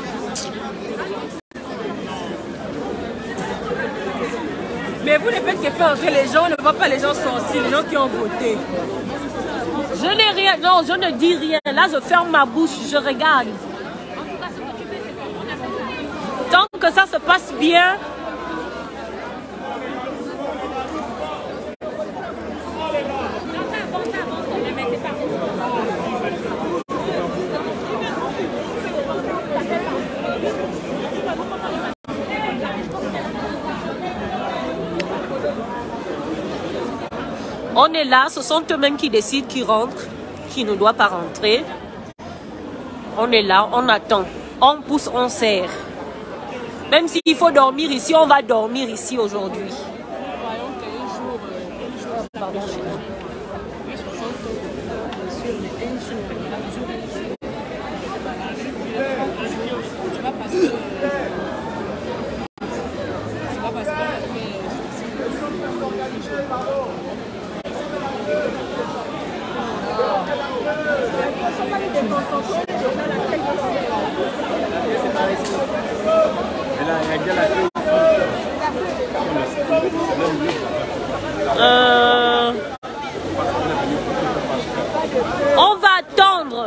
[SPEAKER 6] Mais vous, le fait que fait entrer les gens, on ne voit pas les gens sortir, les gens qui ont voté.
[SPEAKER 1] Je n'ai rien, non, je ne dis rien. Là, je ferme ma bouche, je regarde. Tant que ça se passe bien. On est là, ce sont eux-mêmes qui décident qui rentre, qui ne doit pas rentrer. On est là, on attend. On pousse, on serre. Même s'il faut dormir ici, on va dormir ici aujourd'hui. Pardon, Euh, on va attendre.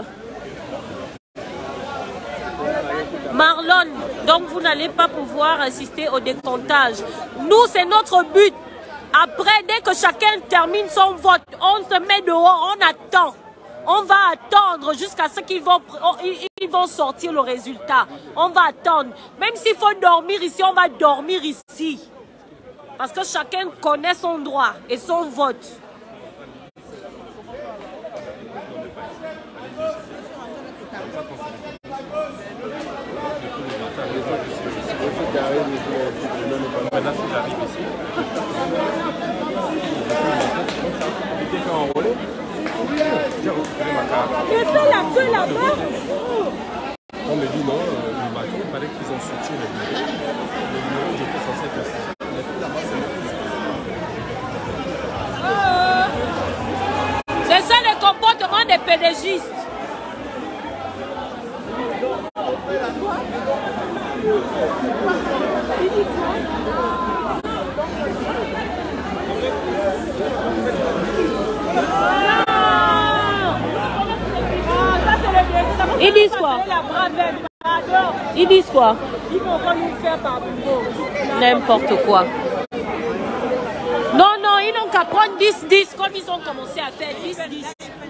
[SPEAKER 1] Marlon, donc vous n'allez pas pouvoir assister au décomptage. Nous, c'est notre but. Après, dès que chacun termine son vote, on se met dehors, on attend. On va attendre jusqu'à ce qu'ils vont, ils vont sortir le résultat. On va attendre. Même s'il faut dormir ici, on va dormir ici. Parce que chacun connaît son droit et son vote.
[SPEAKER 6] Mais fais la queue là-bas.
[SPEAKER 4] On me dit non, le matin, il fallait qu'ils ont sorti le bureau. Le bureau, j'étais censé être assis.
[SPEAKER 1] C'est ça le comportement des pédégistes. Ils disent quoi? Ils disent quoi?
[SPEAKER 6] Ils vont pas nous faire par bureau.
[SPEAKER 1] N'importe quoi. Non, non, ils n'ont qu'à prendre dix dix comme ils ont commencé à faire dix dix.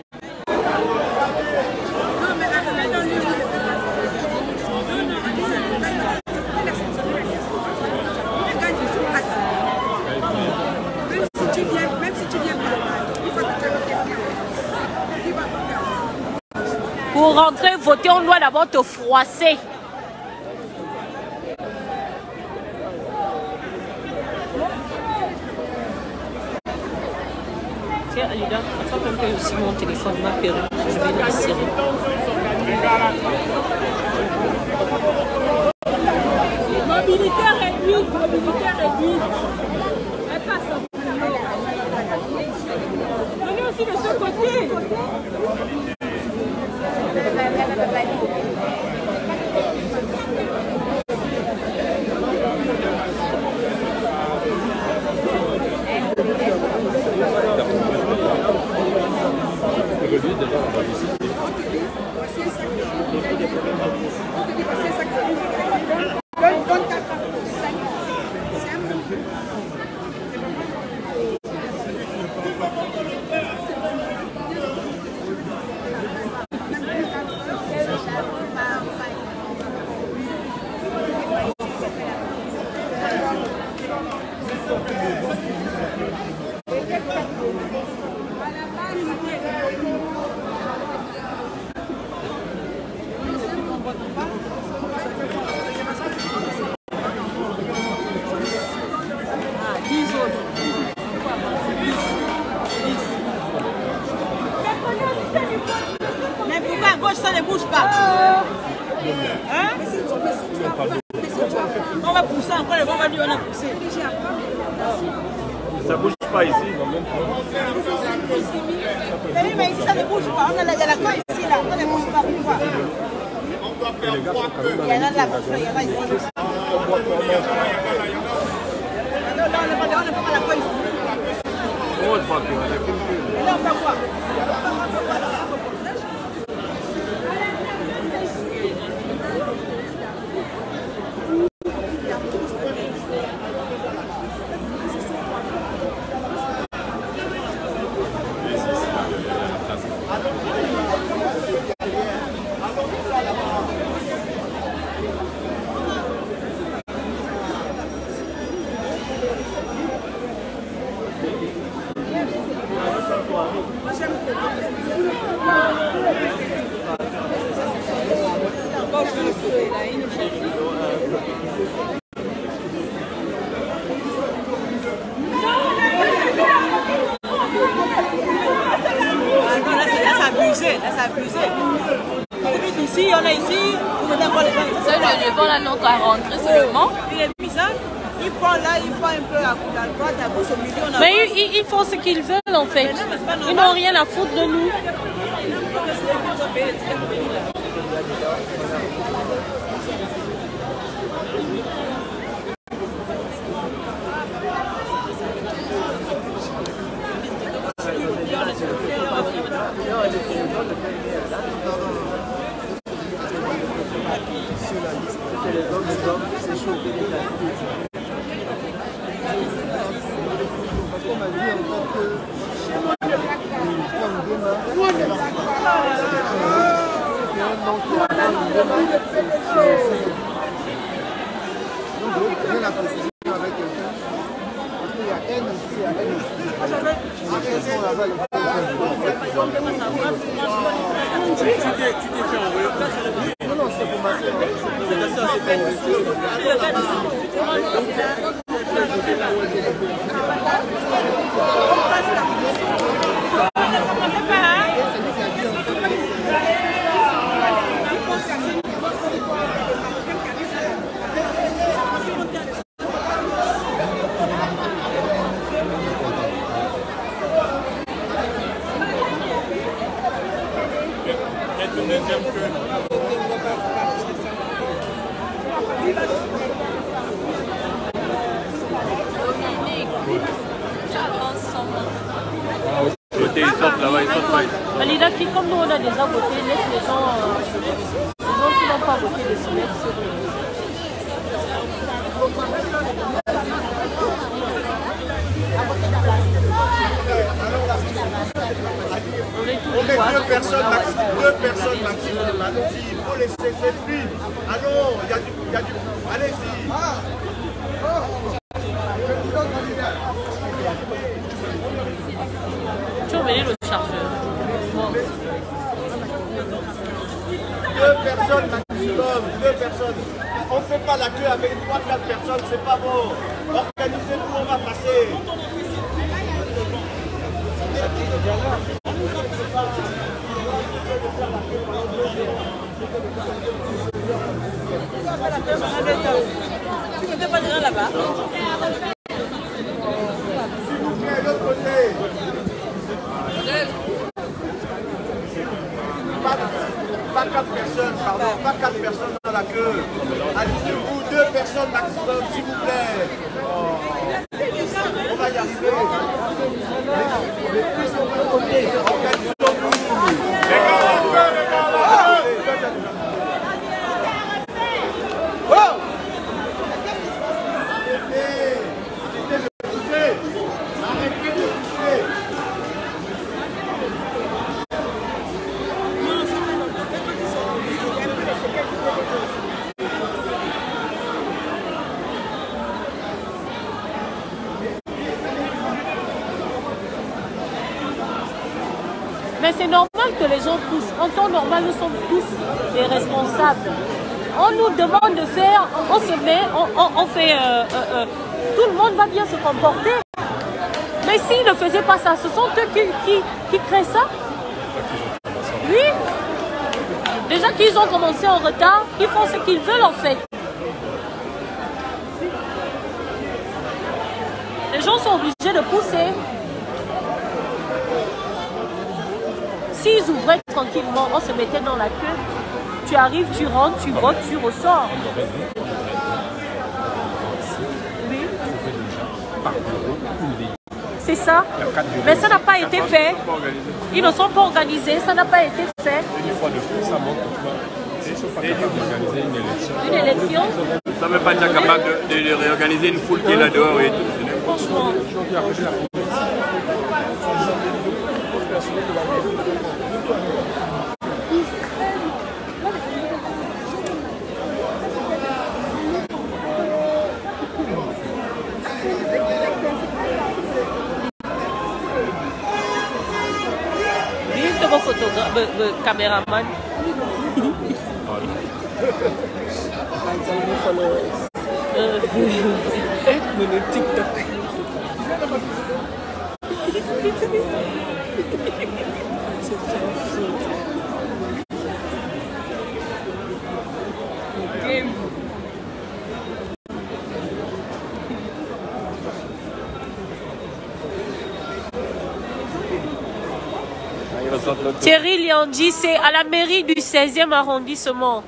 [SPEAKER 1] Pour rentrer voter, on doit d'abord te froisser. Tiens, Alida, attrape un peu aussi mon téléphone, ma perruque. Je vais la serrer.
[SPEAKER 6] Mobilité réduite, mobilité réduite. Elle passe en boulot. Venez aussi de ce côté.
[SPEAKER 3] bouge pas. Hein? On va pousser encore, on va dire on a poussé.
[SPEAKER 2] Ça bouge pas ici, non même pas.
[SPEAKER 3] Oui, mais ici ça ne bouge pas. On a la, il y a la coin ici, là. On ne bouge pas. Pourquoi? Il y en a de la bouche, il y en a ici. Non, non, on n'est pas à la coin ici.
[SPEAKER 2] Oh, je crois qu'il y a plus.
[SPEAKER 3] Et là, on fait quoi? Ici, on est ici, vous mettez encore les gens.
[SPEAKER 6] Ça, le devant là, non, qu'à rentrer seulement.
[SPEAKER 3] Il est bizarre. Il prend là, il prend un peu à droite, à gauche, au milieu.
[SPEAKER 1] Mais ils, ils font ce qu'ils veulent en fait. Ils n'ont rien à foutre de nous. Alida, qui comme nous on a déjà voté, laisse les gens, euh, les gens qui n'ont pas voté de se mettre sur le...
[SPEAKER 2] On met deux personnes maximum, deux personnes maximum. Allez-y, il faut laisser cette fluide. Allons, il y a du, il y a du, allez-y.
[SPEAKER 1] Tu as oublié le chargeur.
[SPEAKER 2] Deux personnes maximum, deux personnes. On ne fait pas la queue avec trois, quatre personnes, c'est pas bon. Organisez-vous, on va passer.
[SPEAKER 3] Tu ne peux pas dire là-bas.
[SPEAKER 2] S'il vous plaît, l'autre côté. Pas, pas quatre personnes, pardon, pas quatre personnes dans la queue. Allez-vous, deux personnes maximum, s'il vous plaît. Oh. On va y arriver. Les plus sont de l'autre côté. Organisons-nous.
[SPEAKER 1] Mais c'est normal que les gens poussent. En temps normal, nous sommes tous les responsables. On nous demande de faire, on se met, on, on, on fait... Euh, euh, euh, tout le monde va bien se comporter. Mais s'ils ne faisaient pas ça, ce sont eux qui, qui, qui créent ça. Oui.
[SPEAKER 10] Déjà qu'ils ont commencé en retard, ils font ce qu'ils veulent en fait. Les gens sont obligés de pousser. S'ils ouvraient tranquillement, on se mettait dans la queue. Tu arrives, tu rentres, tu votes, tu ressors. Oui. C'est ça. Mais ça n'a pas été fait. Ils ne sont pas organisés, ça n'a pas été fait.
[SPEAKER 4] Une fois de plus, ça montre qu'ils ne sont pas capables d'organiser une élection.
[SPEAKER 10] Une élection?
[SPEAKER 11] Ça ne veut pas être capable de, de, de réorganiser une foule qui est là dehors et tout.
[SPEAKER 10] Franchement. Mon photographe, le, le caméraman. euh, mon TikTok. Thierry Liandi, c'est à la mairie du seizième arrondissement.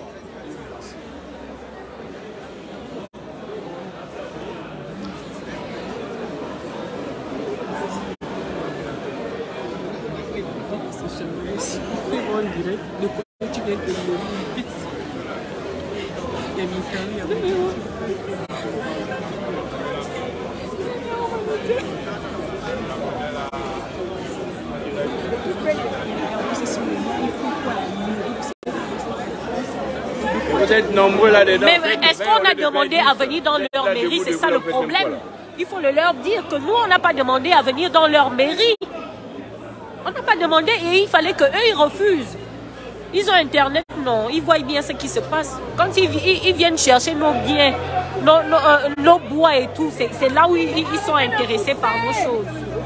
[SPEAKER 11] Vous êtes nombreux là-dedans.
[SPEAKER 10] Mais est-ce qu'on a demandé à venir dans leur mairie? C'est ça le problème. Il faut le leur dire que nous, on n'a pas demandé à venir dans leur mairie. On n'a pas demandé et il fallait qu'eux, ils refusent. Ils ont Internet, non. Ils voient bien ce qui se passe. Quand ils, ils, ils viennent chercher nos biens, nos, nos, euh, nos bois et tout, c'est là où ils, ils sont intéressés par nos choses.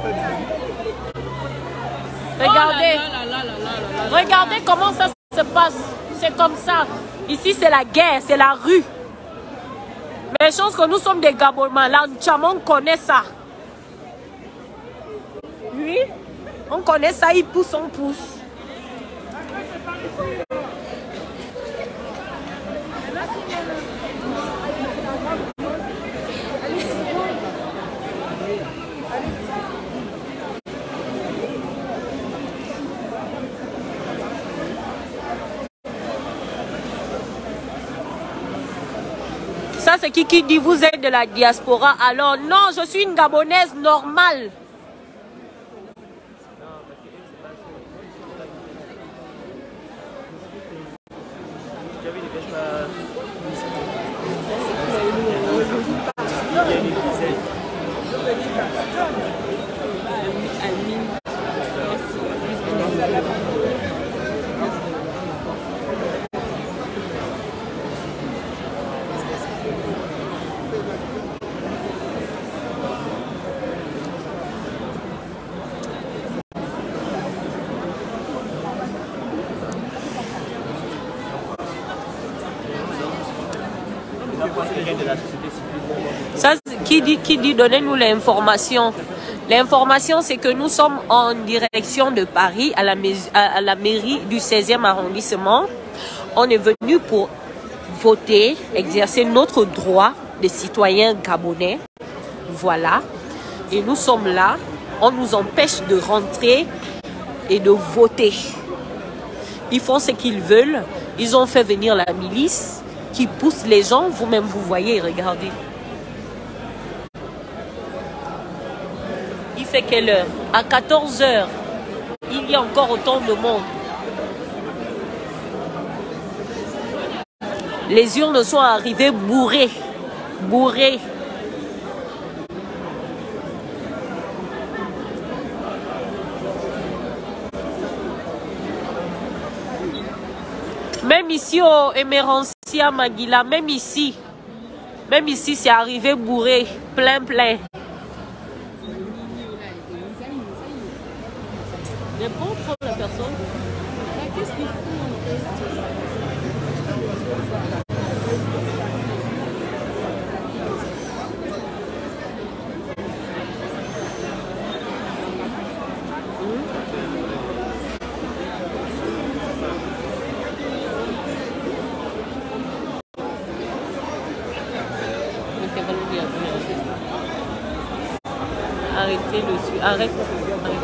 [SPEAKER 10] Regardez. Regardez comment ça se passe. C'est comme ça. Ici, c'est la guerre, c'est la rue. Mais les choses que nous sommes des Gabonais, là, on connaît ça. Oui, on connaît ça, il pousse, on pousse. Ça, c'est qui qui dit vous êtes de la diaspora? Alors, non, je suis une Gabonaise normale. Ça, qui dit, qui dit donnez-nous l'information. L'information, c'est que nous sommes en direction de Paris, à la, à la mairie du seizième arrondissement. On est venu pour voter, exercer notre droit de citoyens gabonais. Voilà. Et nous sommes là. On nous empêche de rentrer et de voter. Ils font ce qu'ils veulent. Ils ont fait venir la milice qui pousse les gens. Vous-même, vous voyez, regardez. Il fait quelle heure? À quatorze heures. Il y a encore autant de monde. Les urnes sont arrivées bourrées. Bourrées. Même ici au Emerantia Maguila, même ici, même ici c'est arrivé bourré, plein plein. C'est bon pour la personne.
[SPEAKER 6] qu'est-ce qu'il fout?
[SPEAKER 10] Arrêtez le... Arrête. Arrête.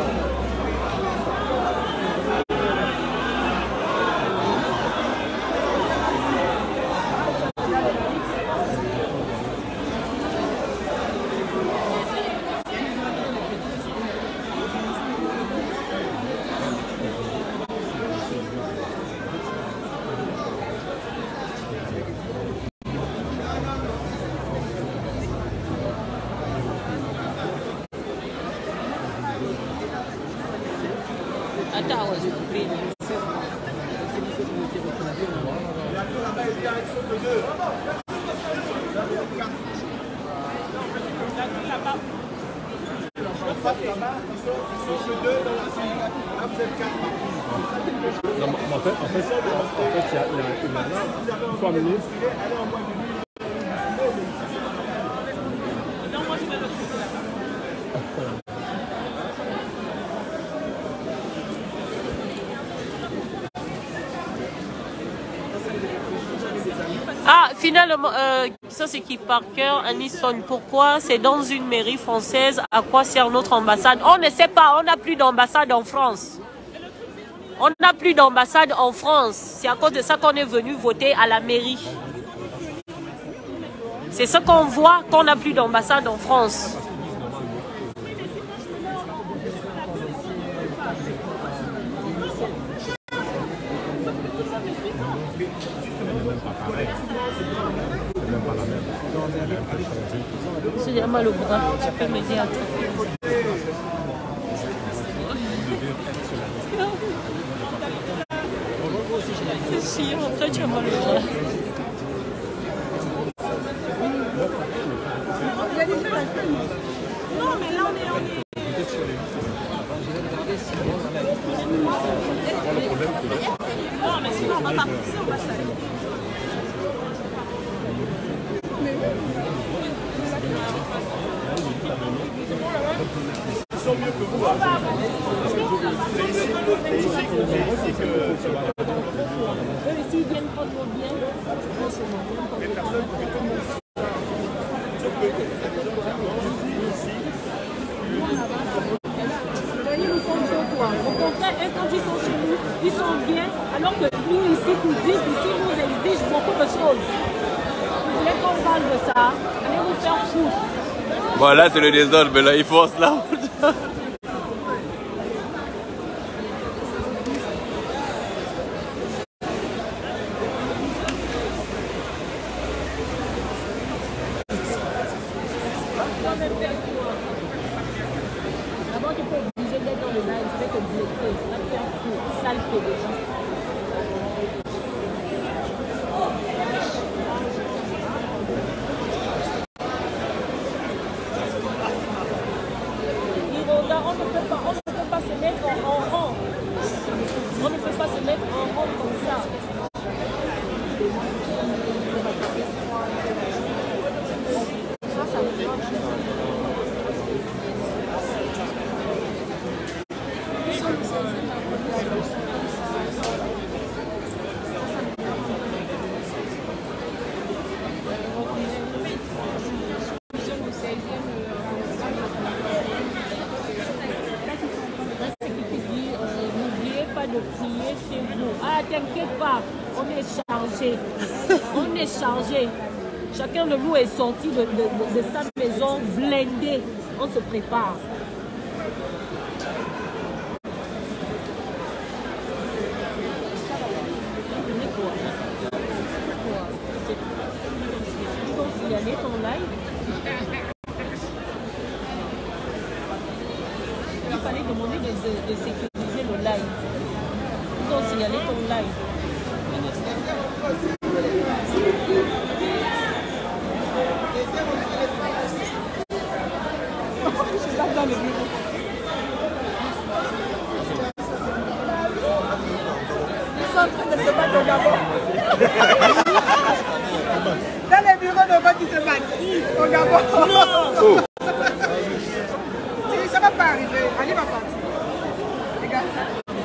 [SPEAKER 10] Ah, finalement, euh, ça c'est qui par cœur, Anisson. Pourquoi c'est dans une mairie française? À quoi sert notre ambassade? On ne sait pas, on n'a plus d'ambassade en France. On n'a plus d'ambassade en France. C'est à cause de ça qu'on est venu voter à la mairie. C'est ce qu'on voit, qu'on n'a plus d'ambassade en France. J'ai mal au bras, tu peux m'aider à c'est chiant, après tu as mal au bras.
[SPEAKER 6] Non, mais là on est en est. Non, mais sinon on va pas pousser, on va salir.
[SPEAKER 2] Ils sont mieux que vous. C'est ici qu'on dit que...
[SPEAKER 6] Eux, s'ils viennent pas trop bien,
[SPEAKER 2] les personnes que tout le monde sauf que
[SPEAKER 6] voyez, nous sommes sur quoi? Au contraire, quand ils sont chez nous, ils sont bien, alors que nous, ici, nous disons, ici, nous exige beaucoup de choses. Vous voulez qu'on parle de ça? Allez vous faire foutre.
[SPEAKER 11] Bon, là, c'est le désordre, mais là, il force la route.
[SPEAKER 6] D'abord, tu peux être obligé d'être dans le live, je vais te bloquer, je vais te faire foutre, sale pédégie. On ne peut pas, on ne peut pas se mettre en, en rang. On ne peut pas se mettre en rang comme ça. Ça, ça me dérange. De prier chez vous. Ah, t'inquiète pas, on est chargé. On est chargé. Chacun de nous est sorti de, de, de, de sa maison blindée. On se prépare. Il faut signaler ton live. Il fallait demander de, de, de sécuriser le live. Il faut signaler ton live. Je suis dans le bureau.
[SPEAKER 3] sont en train de se battre au Gabon. Dans les bureaux de vote, ils se battent au Gabon. Non. Ça ne va pas arriver. Ali va partir. Regarde ça.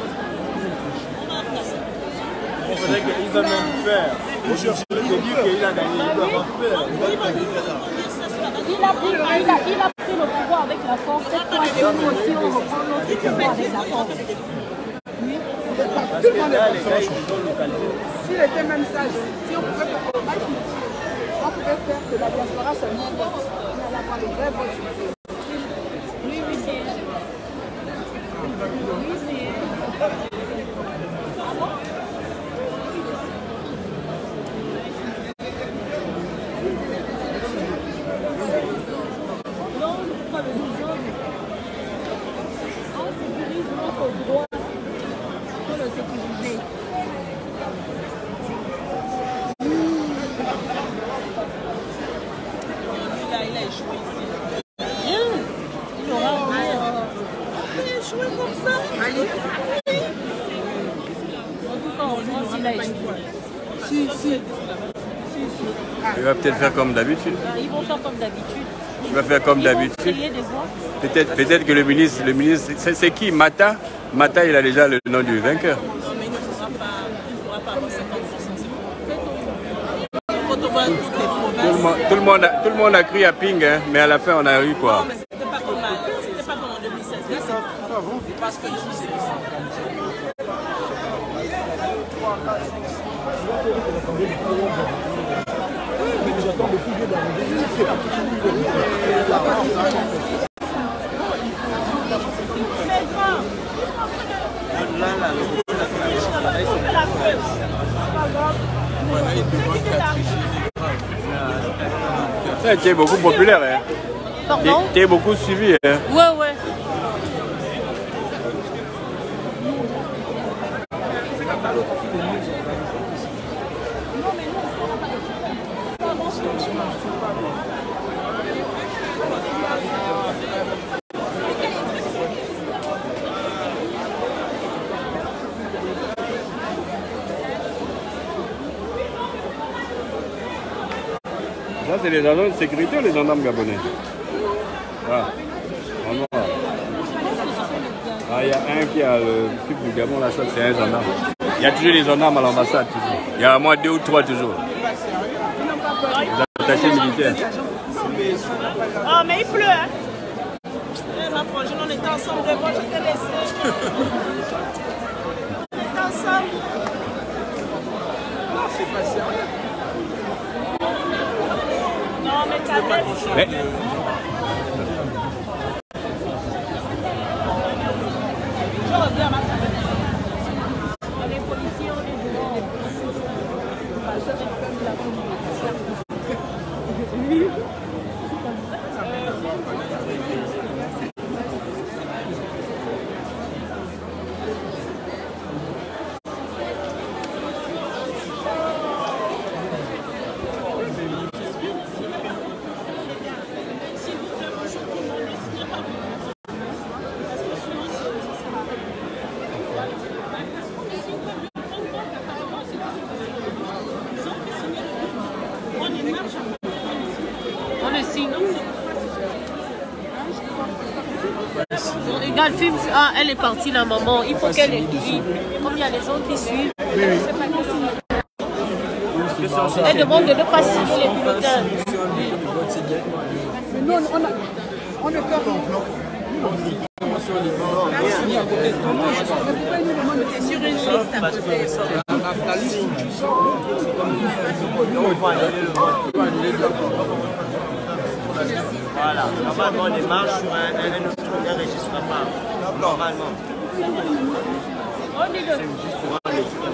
[SPEAKER 5] Il faudrait qu'ils en aient peur. Pour chercher le début qu'il a gagné, il doit avoir peur.
[SPEAKER 10] Il a, pris, il, a, il a pris le pouvoir avec la force. Cette fois-ci, nous aussi, on reprend notre pouvoir avec la force. Oui.
[SPEAKER 3] Tout le monde est sage. S'il était même sage, si on pouvait faire combattre, on pouvait faire que la diaspora seulement vote. On allait avoir les vrais votes. Oui, oui, c'est. Oui, c'est.
[SPEAKER 11] Il va peut-être faire comme d'habitude.
[SPEAKER 10] Ils vont faire comme d'habitude.
[SPEAKER 11] Il va faire comme d'habitude. Peut-être peut-être que le ministre, le ministre, c'est qui Mata Mata, il a déjà le nom du vainqueur. Tout le monde, tout le monde, a, tout le monde a crié à ping, hein, mais à la fin on a eu quoi?
[SPEAKER 6] C'était pas comme en deux mille seize. Parce que
[SPEAKER 11] Tu es beaucoup populaire, hein?
[SPEAKER 10] Pardon?
[SPEAKER 11] Tu es beaucoup suivi, hein?
[SPEAKER 10] Ouais, ouais.
[SPEAKER 11] Ça, c'est les gendarmes de sécurité ou les gendarmes gabonais? Ah, en noir. Ah, il y a un qui a le type du Gabon, là, ça, c'est un gendarme. Il y a toujours des gendarmes à l'ambassade, toujours. Il y a au moins deux ou trois, toujours. Les attachés militaires.
[SPEAKER 6] oh, mais il pleut, hein? Eh, ma frangine, on était ensemble devant, je t'ai laissé. On était ensemble.
[SPEAKER 5] Non, c'est pas sérieux.
[SPEAKER 6] Non, mais t'as
[SPEAKER 11] Mais...
[SPEAKER 6] Je reviens à ma famille. Les policiers, on est devant.
[SPEAKER 10] Regarde, film, ah, elle est partie la maman, il faut qu'elle écrit. Comme il y a les gens qui suivent, oui, oui. Elle demande de ne pas signer les bulletins.
[SPEAKER 3] Mais non, on a, on ne peut
[SPEAKER 8] Voilà, normalement on démarche sur un, un, un autre registre pas. Normalement. C'est juste pour un l'équipe.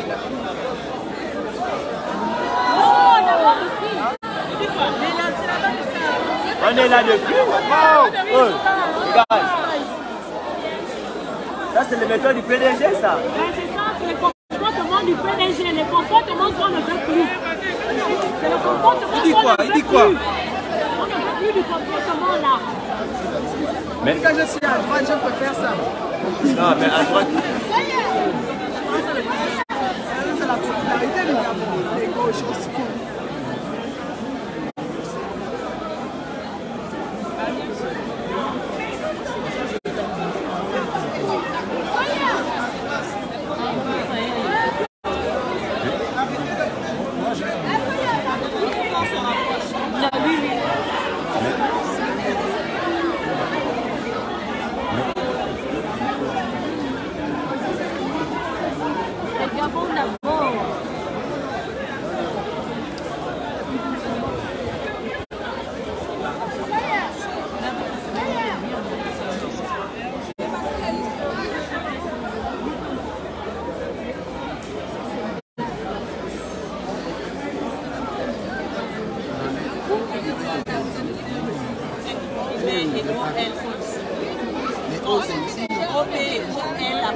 [SPEAKER 8] On est là depuis. Wow. Oh, regarde. Ça c'est le méthode du P D G, ça.
[SPEAKER 10] C'est ça, c'est le comportement du P D G, le comportement qu'on ne veut plus. C'est le comportement
[SPEAKER 5] Il dit quoi? Il dit quoi?
[SPEAKER 10] On ne veut plus du comportement là.
[SPEAKER 3] Mais quand je suis à droite, je préfère ça.
[SPEAKER 8] Non, mais à droite.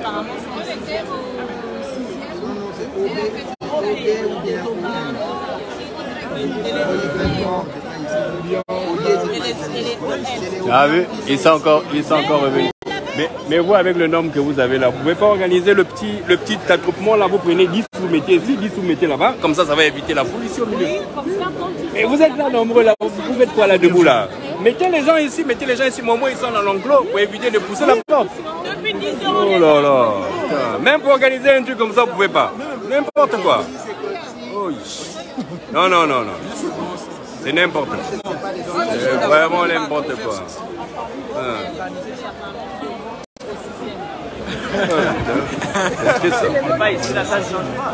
[SPEAKER 6] apparemment c'est
[SPEAKER 8] Non, non, c'est O B ou bien
[SPEAKER 11] Ah oui, ils sont encore, ils sont encore revenus. Mais, mais vous, avec le nombre que vous avez là, vous ne pouvez pas organiser le petit, le petit attroupement là, vous prenez dix, vous mettez ici, dix, vous mettez là-bas, comme ça, ça va éviter la foule ici au milieu. Mais vous êtes là nombreux là, vous faites quoi là debout là? Mettez les gens ici, mettez les gens ici, moi, moi ils sont dans l'enclos pour éviter de pousser la porte.
[SPEAKER 6] Depuis dix ans,
[SPEAKER 11] oh là là, putain. Même pour organiser un truc comme ça, vous ne pouvez pas. N'importe quoi. Oh. Non, non, non, non. C'est n'importe quoi. C'est vraiment n'importe quoi. Ah. C'est ça.
[SPEAKER 5] Pas ici, là, ça change pas.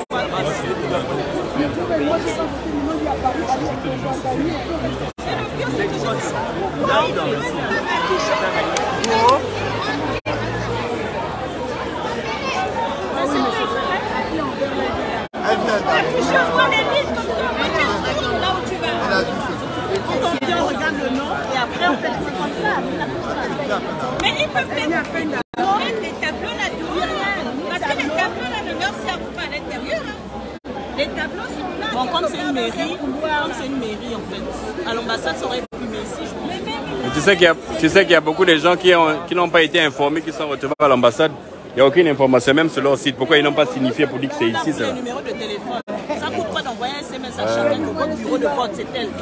[SPEAKER 6] on regarde le nom et après on fait c'est comme ça. Mais ils peuvent mettre les tableaux là-dedans. Parce que les tableaux là ne leur servent pas à l'intérieur. Les tableaux sont là.
[SPEAKER 12] Bon, comme c'est une mairie, comme c'est une mairie en fait, à l'ambassade ça aurait pu, mais ici je pense.
[SPEAKER 11] Mais tu sais qu'il y a, tu sais qu'il y a beaucoup de gens qui ont, qui n'ont pas été informés, qui sont retrouvés à l'ambassade. Il n'y a aucune information, même sur leur site. Pourquoi ils n'ont pas signifié pour dire que c'est ici ça?
[SPEAKER 12] Le numéro de téléphone. Ça ne coûte pas d'envoyer un S M S à chacun que votre bureau de vote c'est tel.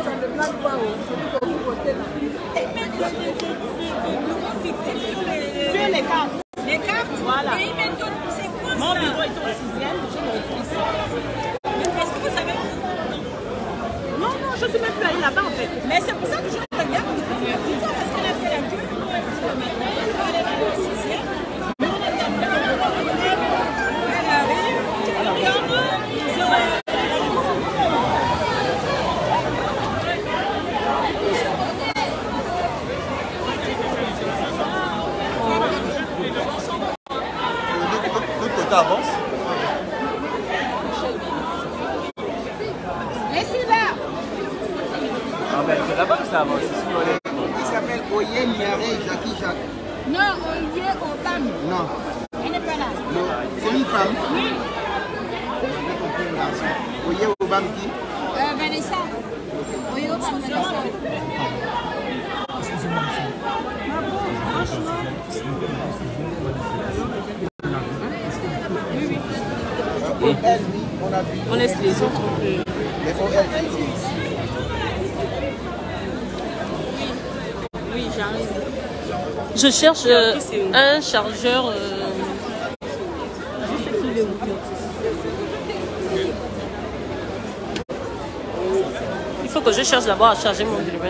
[SPEAKER 6] Sur les cartes. Les cartes,
[SPEAKER 12] voilà.
[SPEAKER 6] Et ils mettent c'est quoi ça?
[SPEAKER 12] Mon bureau est au sixième, je me retrouve ici.
[SPEAKER 6] Est-ce que vous savez?
[SPEAKER 12] Non, non, je ne suis même plus allée là-bas en fait.
[SPEAKER 6] Mais c'est pour ça que je regarde. C'est ça parce qu'elle a fait la queue. Parce que maintenant, elle va aller dans le sixième. Elle arrive. Ils auraient...
[SPEAKER 2] Avance.
[SPEAKER 6] Laissez-la.
[SPEAKER 5] Ah ben c'est là-bas que ça avance.
[SPEAKER 8] Il s'appelle Oye Miare Jackie Jacques.
[SPEAKER 6] Non, Oye Obam.
[SPEAKER 8] Non.
[SPEAKER 6] Elle n'est pas là.
[SPEAKER 8] C'est une femme.
[SPEAKER 6] Oui.
[SPEAKER 8] Oye Obam qui?
[SPEAKER 6] Euh, Vanessa. Oye Obam, Vanessa.
[SPEAKER 10] On laisse les autres.
[SPEAKER 12] Oui, j'arrive.
[SPEAKER 10] Je cherche euh, un chargeur. Euh... Il faut que je cherche d'abord à charger mon téléphone.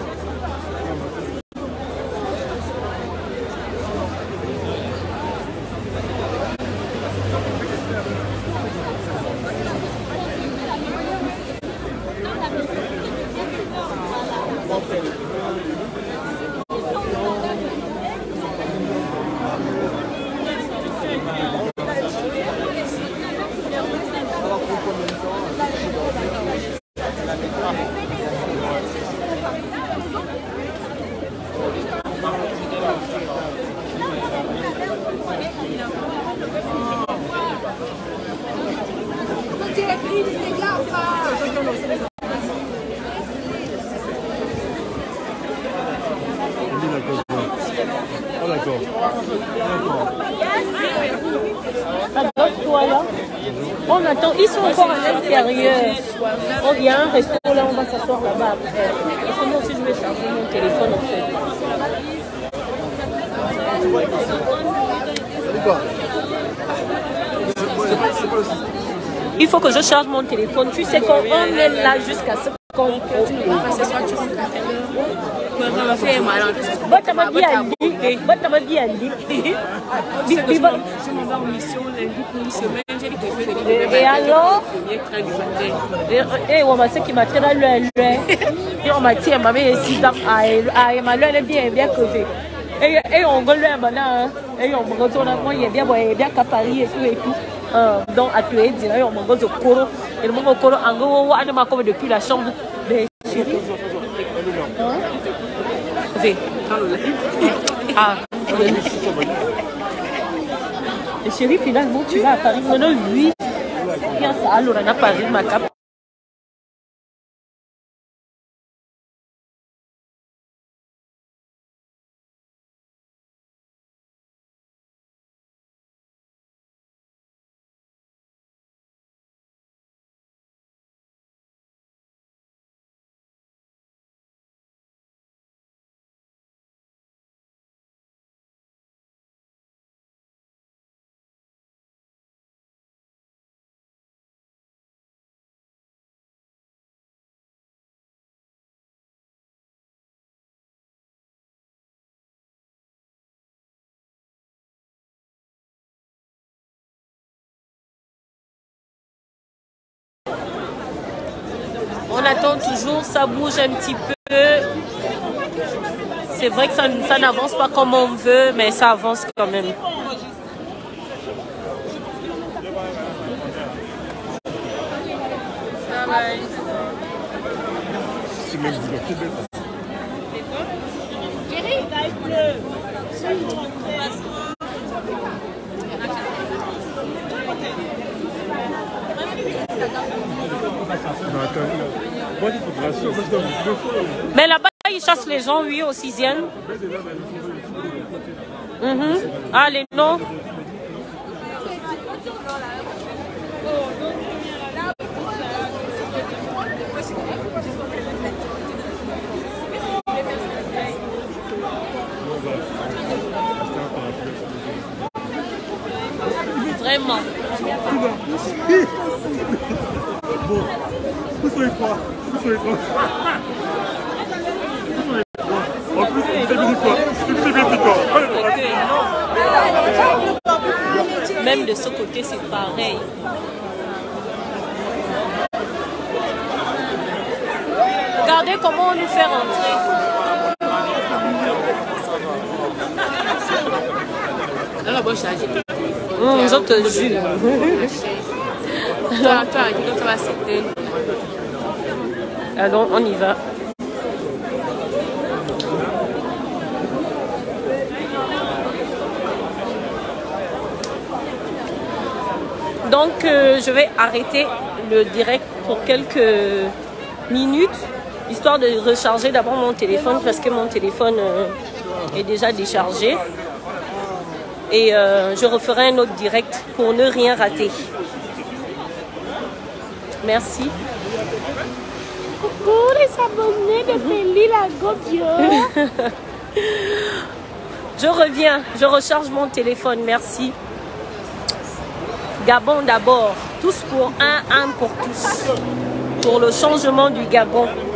[SPEAKER 10] On attend, ils sont encore à l'intérieur. On vient un resto là, on va s'asseoir là-bas après. Parce que moi aussi je vais charger mon téléphone en fait. Il faut que je charge mon téléphone. Tu sais qu'on est là jusqu'à ce qu'on Botama Biandi, Botama Biandi.
[SPEAKER 6] Je m'en vais en mission lundi pour une semaine. J'ai dit que je vais délivrer.
[SPEAKER 10] Et alors? Et on m'a dit qu'il m'a tiré à l'œil. Et on m'a dit, ma mère est si dame. Ah, ma l'œil est bien, bien crevé. Et on gueule maintenant. Et on me retourne à moi, il est bien, il est bien capari et tout et tout. Donc, à tuer, on me retourne au coro. Et le moment coro, en gros, on m'a comme depuis la chambre des chéris. V. Ah. Et chérie, finalement, tu vas à Paris. Maintenant, oui. Alors, on a Paris, ma cap. On attend toujours, ça bouge un petit peu. C'est vrai que ça, ça n'avance pas comme on veut, mais ça avance quand même.
[SPEAKER 4] C'est même bloqué de
[SPEAKER 3] Jerry, là, il pleut.
[SPEAKER 10] Mais là-bas, ils chassent les gens, oui, au sixième. Mm-hmm. Ah, les noms. Vraiment.
[SPEAKER 4] Bon, vous soyez trois. Vous soyez trois. Vous soyez trois. En plus, vous avez dit quoi? Vous avez dit quoi?
[SPEAKER 10] Même de ce côté, c'est pareil. Regardez comment on nous fait rentrer. Mmh, je te jure. Allons, on y va. Donc, euh, je vais arrêter le direct pour quelques minutes, histoire de recharger d'abord mon téléphone, parce que mon téléphone euh, est déjà déchargé. Et euh, je referai un autre direct pour ne rien rater. Merci.
[SPEAKER 3] Coucou les abonnés de Béli la Gobio.
[SPEAKER 10] Je reviens, je recharge mon téléphone, merci. Gabon d'abord, tous pour un, un pour tous. Pour le changement du Gabon.